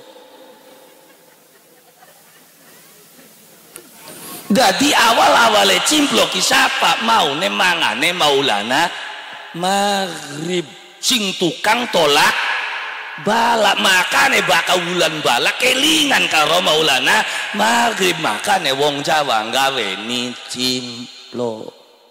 Jadi awal-awalnya cimplo ki siapa? Maune mangane Maulana Maghrib, sing tukang tolak balak, makane bakal wulan balak kelingan karo Maulana Maghrib, makane wong Jawa gaweni cimplo.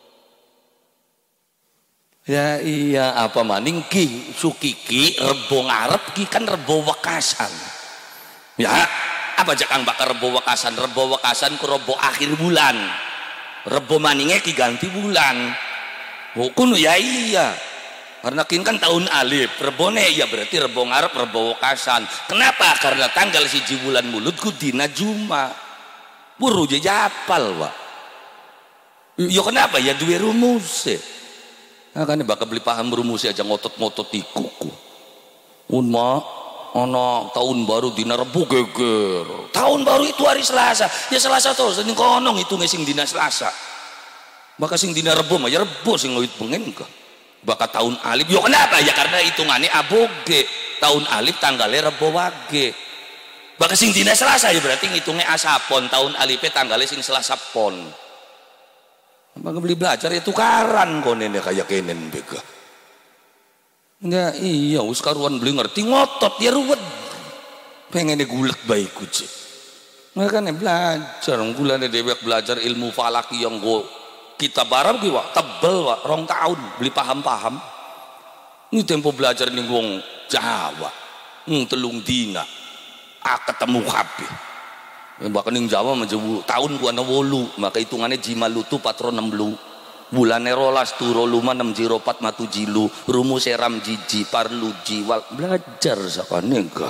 Ya iya apa maning ki sukiki rebo ngarep ki kan rebo wekasan. Ya apa jakang bakal rebo wekasan? Rebo wekasan ku rebo akhir bulan. Rebo maninge ki ganti bulan. Kuno ya iya. Karena kin kan tahun alif, rebone ya berarti rebo ngarep rebo wekasan. Kenapa? Karena tanggal 1 bulan Mulud ku dina Juma. Buru japal wa. Yo kenapa? Ya duwe rumus. Nah kan bakal beli paham rumusnya aja ngotot-ngotot di kuku. Unma ono tahun baru dina Rebo geger. Tahun baru itu hari Selasa. Ya Selasa terus ning kono ngitunge sing dina Selasa. Maka sing dina Rebo mah ya Rebo sing ngawit bengen ka. Baka tahun alif. Yo kenapa? Ya karena hitungannya aboge. Tahun alif tanggalnya Rebo wage. Baka sing dina Selasa ya berarti ngitungnya asapon. Tahun alifnya tanggalnya sing Selasa pon. Maka beli belajar ya tukaran konen kayak kenen bega. Enggak iya us karuan beli ngerti ngotot ya ruwet. Pengen gulet baik kucing. Makanya belajar gulane dewek belajar ilmu falaki yang go kita barang ki wak tebel wak 2 tahun beli paham-paham. Ini tempo belajar ning wong Jawa. Telung dina ketemu kabeh. Bahkan yang Jawa menjadi tahun ku ana 8 maka hitungannya jimalutu patron 60 bulane rolas turo luma 604 matu jilu rumus seram jiji parlu jiwal belajar sakane enggak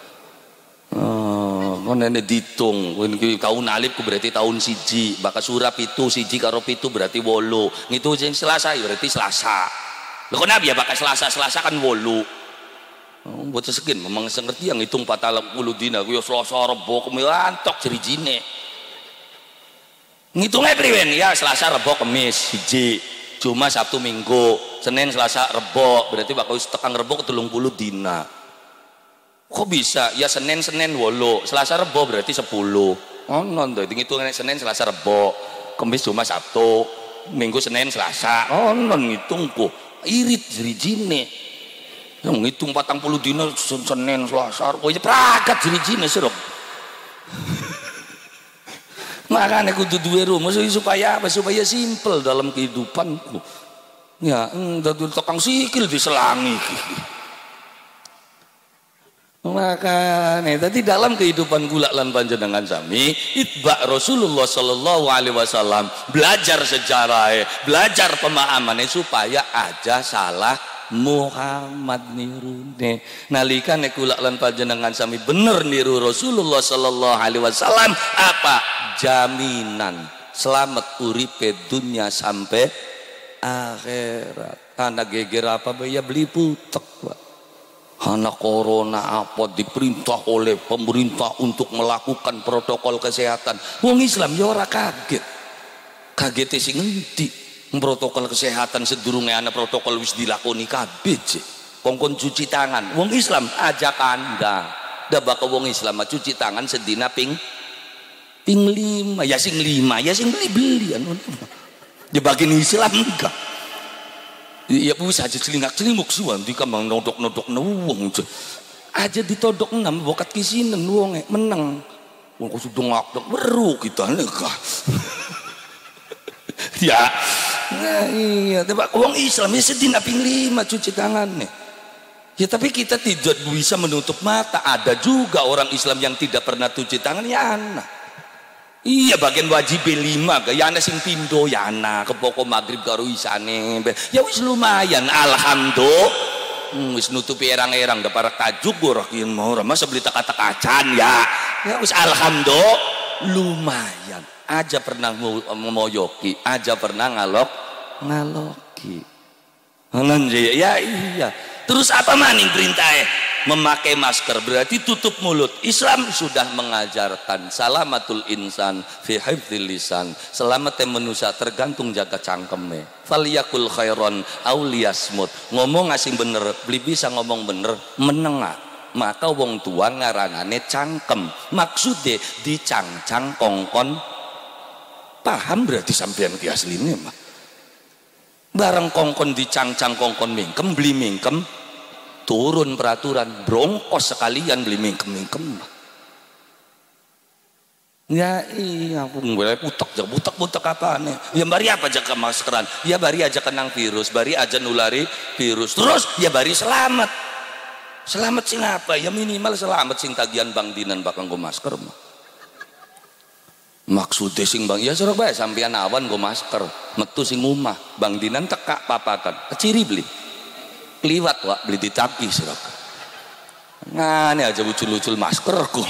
konene ditung tahun alif ku berarti tahun siji baka surap itu siji karo pitu berarti 8 ngitu sing Selasa ya berarti Selasa lho kenapa ya baka Selasa kan 8 buat segin memang ngerti yang hitung 40 dina kuwi Selasa Rebo kemilantok jerijine ngitungnya priwen ya Selasa Rebo Kamis siji Jumat Sabtu Minggu Senin Selasa Rebo berarti bakal tekan Rebo ke 30 dina kok bisa ya Senin wolo Selasa Rebo berarti 10 non tuh ngitungnya Senin Selasa Rebo Kamis Jumat Sabtu Minggu Senin Selasa non ngitungku irit jerijine yang ngitung 40 dina Senin Selasa kok aja pragat jerijine serok makanya kudu duwe rumus supaya apa supaya simple dalam kehidupanku ya dadi tukang sikil diselangi makanya tadi dalam kehidupan kula lan panjenengan sami itba Rasulullah sallallahu alaihi wasallam belajar sejarah belajar pemahamannya supaya aja salah Muhammad nirune nalikane kula lan panjenengan sami bener niru Rasulullah sallallahu alaihi wasallam apa jaminan selamat uripe dunia sampai akhirat anak geger apa ya beli putek Pak anak corona apa diperintah oleh pemerintah untuk melakukan protokol kesehatan wong Islam ya ora kaget sing ngendi protokol kesehatan sedurunge ana protokol wis dilakoni kabeh kongkon cuci tangan wong Islam aja kandang da bakal wong Islam cuci tangan sedina ping 5 ya sing 5 ya sing beli-beli anu di bagian Islam enggak ya bisa aja celingak-celinguk suan di kambang nodok-nodok wong aja ditodok 6 bokat kisinen wong meneng wong sudah ngak weru kita enggak ya nah iya tapi wong Islam ya sedina ping 5 cuci tangan nih ya tapi kita tidak bisa menutup mata ada juga orang Islam yang tidak pernah cuci tangan ya anak iya bagian wajib 5 ya ana sing pindo ya ana kepoko maghrib karo isane ya wis lumayan alhamdulillah wis nutupi erang-erang da para tajuk ora kieu mau masa beli tak-tak-kacan ya wis alhamdulillah lumayan aja pernah memoyoki aja pernah ngaloki ya iya terus apa maning perintahnya memakai masker berarti tutup mulut Islam sudah mengajarkan salamatul insan fi hifdzil lisan selamatnya manusia tergantung jaga cangkeme falyakul khairon aw liyasmut ngomong asing bener beli bisa ngomong bener menengah maka wong tua ngarangane cangkem maksudnya dicangcang kongkon paham berarti sampean ki asline mah bareng kongkon dicangcang kongkon mingkem beli mingkem turun peraturan brongkos sekalian beli mingkem ya iya boleh putek apa nih ya bari apa aja ke maskeran ya bari aja kenang virus bari aja nulari virus terus ya bari selamat sing apa ya minimal selamat sing tagihan bang dinan bakal nggo masker mah maksudnya sing bang ya sorok bae sampean awan nggo masker metu sing omah bang dinan tekak papatan keciri beli kliwat wak beli ditaki serap ngane aja lucul-lucul maskerku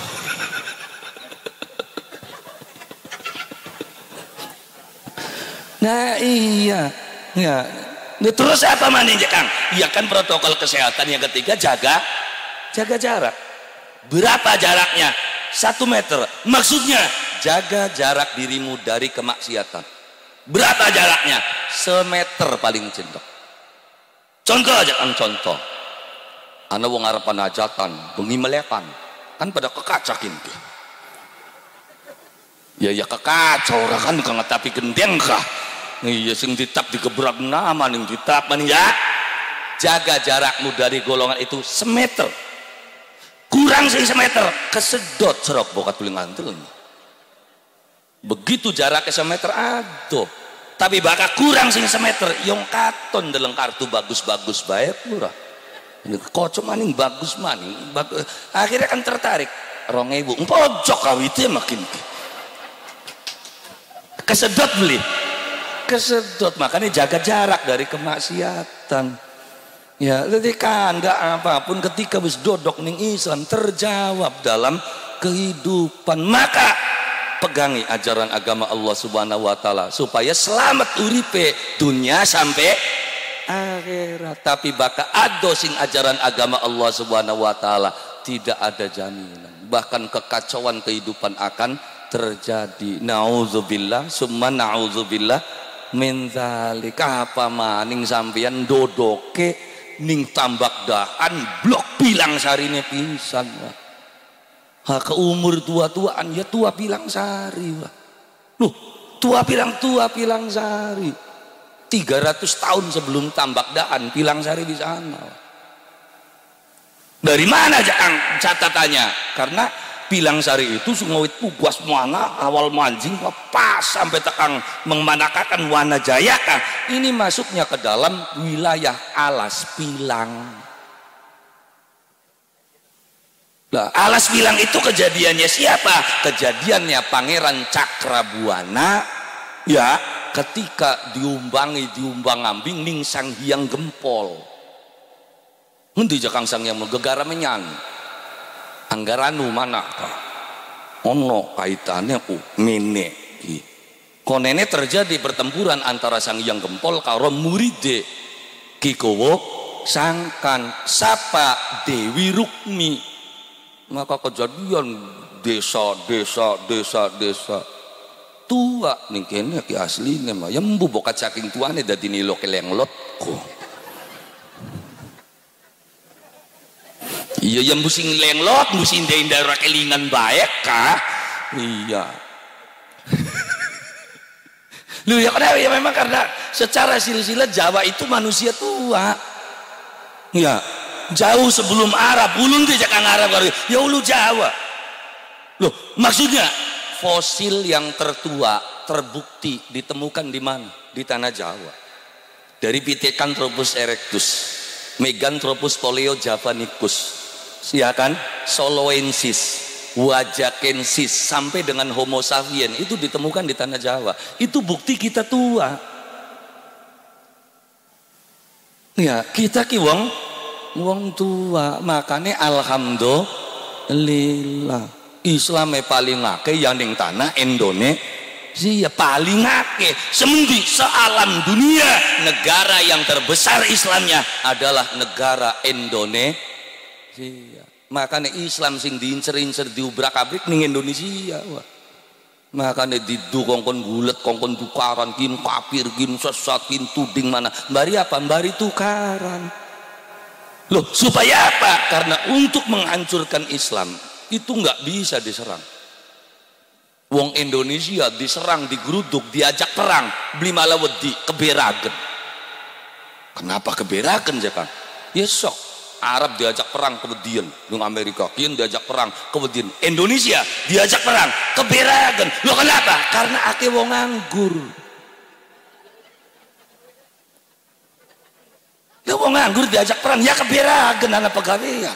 nah iya ya nah, terus apa maning Kang iya kan protokol kesehatan yang ketiga jaga jarak berapa jaraknya 1 meter maksudnya jaga jarak dirimu dari kemaksiatan berapa jaraknya 1 meter paling cendok contoh aja kan contoh ana wong arepan hajatan bengi melekan kan pada kekacakin ya kekacau ora kan kang tapi gendeng kah iya sing ditap digebrak nama ning ditap man ya jaga jarakmu dari golongan itu 1 meter kurang sing 1 meter kesedot serok bokat tuling antul begitu jaraknya 1 meter aduh tapi bakal kurang sing 1 meter yang katon dalam kartu bagus-bagus bae pura ini kocok maning bagus maning akhirnya kan tertarik 2.000 pojok kawitnya makin kesedot beli kesedot makanya jaga jarak dari kemaksiatan ya jadi kan enggak apapun ketika wis dodok ning Islam terjawab dalam kehidupan maka pegangi ajaran agama Allah Subhanahu wa taala supaya selamat uripe dunia sampai akhirat tapi bakal ado sing ajaran agama Allah Subhanahu wa taala tidak ada jaminan bahkan kekacauan kehidupan akan terjadi. Nauzubillah summa nauzubillah min dzalik. Apa maning sampeyan dodoke ning tambak daan blok pilang sarine pisan. Ha ke umur tua-tuaan ya tua pilang sari. Loh, tua pilang sari. 300 tahun sebelum tambak daan pilang sari di sana. Dari mana catatannya? Karena pilang sari itu sungawit puguas mana awal mancing pas sampai tekang memanakakan wana jayaka. Ini masuknya ke dalam wilayah alas pilang. Nah, alas pilang itu kejadiannya siapa? Kejadiannya Pangeran Cakrabuana ya ketika diumbang ambing ning Sang Hyang Gempol. Ngendi jakang Sang Hyang gegara menyan. Anggaranu manakah? Ono kaitannya mene iki. Konene terjadi pertempuran antara Sang Hyang Gempol karo muride Ki Kowo Sangkan sapa Dewi Rukmi. Maka kejadian desa tua ning kene ki asline mah ya mbu bokat saking tuane dadi nilo kelenglot kok. Iya yang busing lenglot busing daerah kelingan baik kah? Iya. Lu ya kenapa ya memang karena secara silsilah Jawa itu manusia tua. Ya, jauh sebelum Arab, ulun ke jakang Arab ya ulu Jawa. Loh, maksudnya fosil yang tertua terbukti ditemukan di mana? Di tanah Jawa. Dari Pithecanthropus erectus, Meganthropus poleo-javanicus, ya kan, Soloensis, Wajakensis sampai dengan Homo sapiens itu ditemukan di tanah Jawa. Itu bukti kita tua. Ya, kita ki wong tua, makanya alhamdulillah Islam paling akeh yang ning tanah Indonesia paling akeh. Semendi sealam dunia negara yang terbesar Islamnya adalah negara Indonesia. Makanya Islam sing diincer-incer diubrak-abrik ning Indonesia. Wah. Makanya didukong kon gulet kongkon tukaran kin kafir kin sesat kin tuding mana bari apa bari tukaran. Loh, supaya apa? Karena untuk menghancurkan Islam itu nggak bisa diserang. Wong Indonesia diserang, digeruduk, diajak perang, beli malah wedi keberagen. Kenapa keberagen ya kan? Ya sok Arab diajak perang kemudian dengan Amerika, kian diajak perang kemudian Indonesia diajak perang keberagen. Lo kenapa? Karena ake wong nganggur. Lo wong nganggur diajak perang ya keberagen anak pegawaian.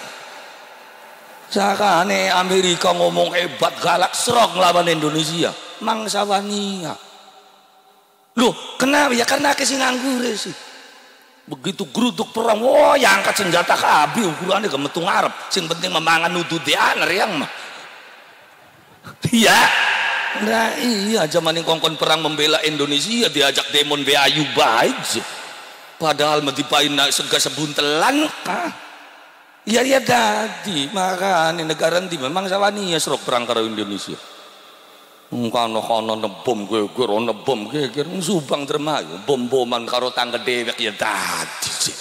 Sakane Amerika ngomong hebat galak serok ngelawan Indonesia, mangsa wania. Loh, kenapa? Ya karena ake sing nganggur sih. Begitu geruduk perang, wah yang angkat senjata kabi ukurannya gemetung Arab. Sing penting memangan nudu dianer yang mah. Iya, nah iya zaman yang kongkon perang membela Indonesia diajak demon beayu baik. Padahal medipain sega sebuntelan kah? Iya iya tadi makanya negara nanti memang sawani ya serok perang karo Indonesia. Kono nebom geger nebom geger subang dermayu bom-boman karo tangga dewek ya dadi sih.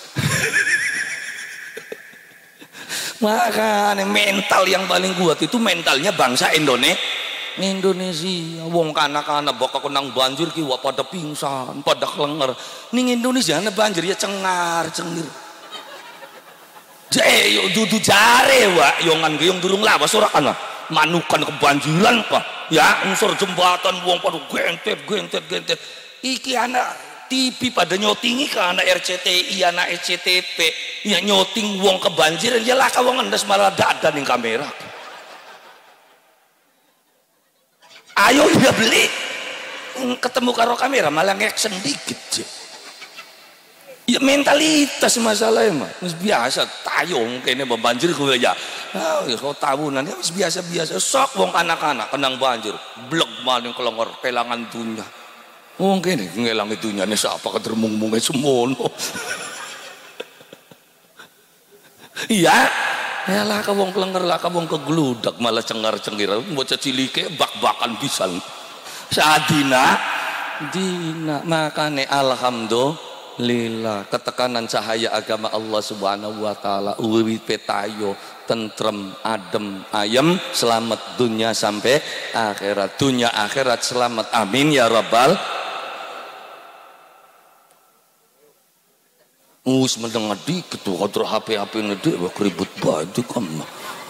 Makanya mental yang paling kuat itu mentalnya bangsa Indonesia. Wong kanak-kanak bakal kenang banjir ki wa pada pingsan, pada kelenger. Ning Indonesia ana banjir ya cengar cengir. Yo dudu jare wa yongan geyong durung lawas ora kana. Manukan kebanjiran pak ya unsur jembatan wong pada gentet iki anak TV pada nyotingi ke anak RCTI anak SCTP ya nyoting wong kebanjiran ya lah wong ngendes malah dadan ning kamera. Ayo ya beli ketemu karo kamera malah ngeksen dikit je. Ya mentalitas masalahnya mah biasa tayong kene banjir gue ya. Ya kau tahunan ya biasa sok wong anak-anak kenang banjir blek maning kelongor kelangan dunya. Wong kene ngelang dunya ne sapa kedermung-munge semono. Iya, Ya lah ka wong klenger lah ka wong kegludak malah cengar-cengir bocah cilike bak-bakan pisan. Sadina dina makane alhamdulillah ketekanan cahaya agama Allah Subhanahu wa taala uwi petayo tentrem adem ayem selamat dunia sampai akhirat dunia akhirat selamat amin ya rabbal. Us mendengar dikit tuh kodro HP ngede wah ribut baju kamu.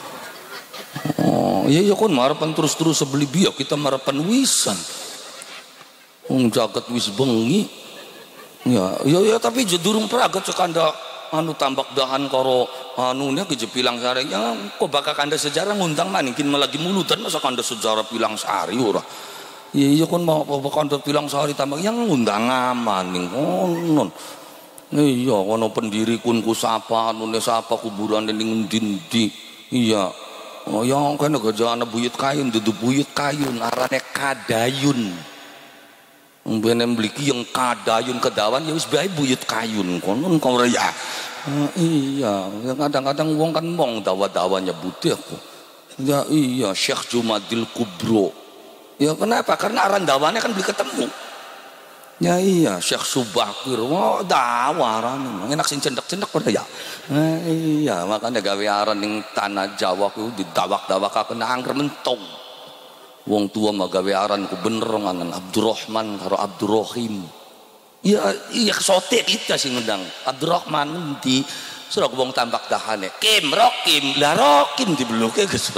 Oh iya kon marapan terus beli biak kita marapan wisan. Jagat wis bengi. Ya tapi durung pragat cekanda anu tambak dahan karo anunya kejepilang sari ya kok bakal kanda sejarah ngundang manikin lagi mulutan masa kanda sejarah pilang sari ora. Iya kon mau kanda pilang sari tambak yang ngundang amaning konon. Iya kono pendiri kun ku sapa nune sapa kuburan ning ndi iya oh yang kene gajana buyut kayun dudu buyut kayun arane kadayun mbene mbliki yang kadayun kedawan ya wis bae buyut kayun kono kau ya iya kadang-kadang wong kan mong dawa-dawanya butih aku ya iya Syekh Jumadil Kubro ya kenapa karena aran dawane kan beli ketemu. Ya iya Syekh Subakir wah dawaran enak sing cendek-cendek pada ya iya makanya gawe aran ning tanah Jawa ku didawak-dawakaken angger mentong wong tua mah gawe aran ku bener nganan Abdurrahman karo Abdurrahim iya sote kita sing ngundang Abdurrahman endi surah wong tambak dahane Kim Rokim lah Rokim dibeluke geus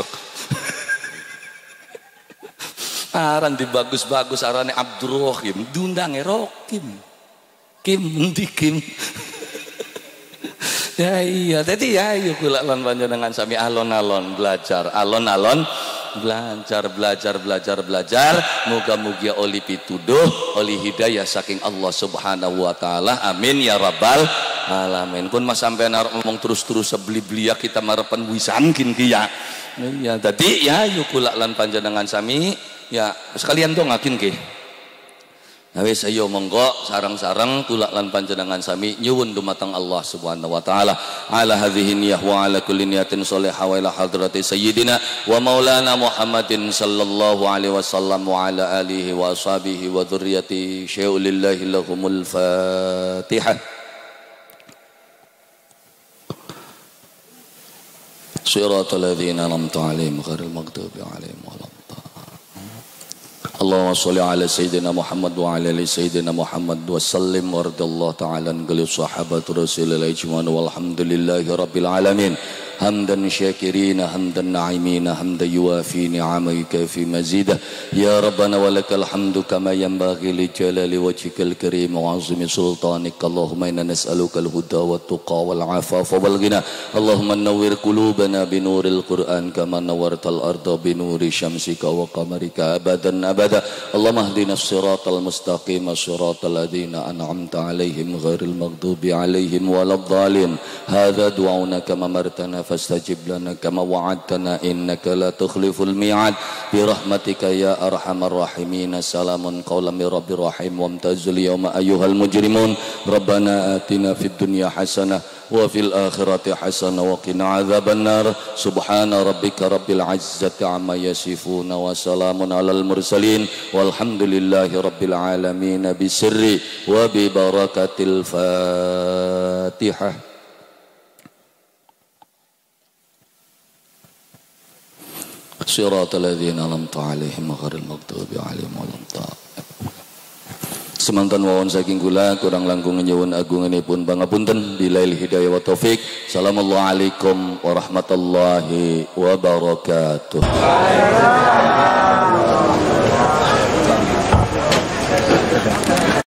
aran di bagus-bagus arane Abdurrahim diundange Rokim Kim endi Kim ya iya tadi ya ayo kula lan panjenengan sami alon-alon belajar belajar muga-muga oli pituduh oli hidayah saking Allah Subhanahu wa taala amin ya rabbal alamin kun mas sampean arep ngomong terus-terus sebeli-belia kita marepan wisan kin ki ya iya tadi ya ayo kula lan panjenengan sami ya sekalian dong akin ke ya wis ayo monggo sareng-sareng kula lan panjenengan sami nyuwun dumateng Allah Subhanahu wa taala ala hadhihi niyyah wa ala kulli niyatin shalihah wa ila hadrati sayyidina wa maulana Muhammadin sallallahu alaihi wasallam wa ala alihi wa ashabihi wa dzurriyyati syai'ulillahi lahumul fatihah. Shiratal ladzina an'amta 'alaihim ghairil maghdubi 'alaihim waladdallin. Allahumma sholli ala sayyidina Muhammad wa ala ali sayyidina Muhammad wa sallim wa radhiyallahu ta'ala an sahabat Rasulillah ijma'an walhamdulillahi rabbil alamin hamdan syakirina hamdan na'imina hamdan yuwafi ni'amai kafi mazidah ya rabbana walakal hamdu kama yanbaghi li jalali wajhikal karim wa 'azimi sultanik Allahumma inna nas'aluka al-huda wat tuqa wal 'afafa wal ghina Allahumma nawwir qulubana bi nuril Qur'an kama nawwartal arda bi nuri syamsika wa qamarika abadan abada Allahumma hdina as-siratal mustaqim as-siratal ladzina an'amta 'alaihim ghairil maghdubi 'alaihim waladdallin hadza du'auna kama martana fastajib lana kama wa'adtana innaka la tukhliful mi'ad bi rahmatika ya arhamar rahimin salamun qawlan min rabbir rahim wamtazul yawma ayyuhal mujrimun rabbana atina fid dunya hasanah wa fil akhirati hasanah wa qina adzaban nar subhana rabbika rabbil izzati amma yasifun wa salamun alal mursalin walhamdulillahi rabbil alamin bisirri wa bi barakatil fatihah. Shiratal ladzina an'amta 'alaihim ghairil maghdubi 'alaihim waladdallin. Semanten wawon saking kula kurang langkung nyuwun agunganipun pangapunten billahi hidayah wa taufik. Assalamualaikum warahmatullahi wabarakatuh.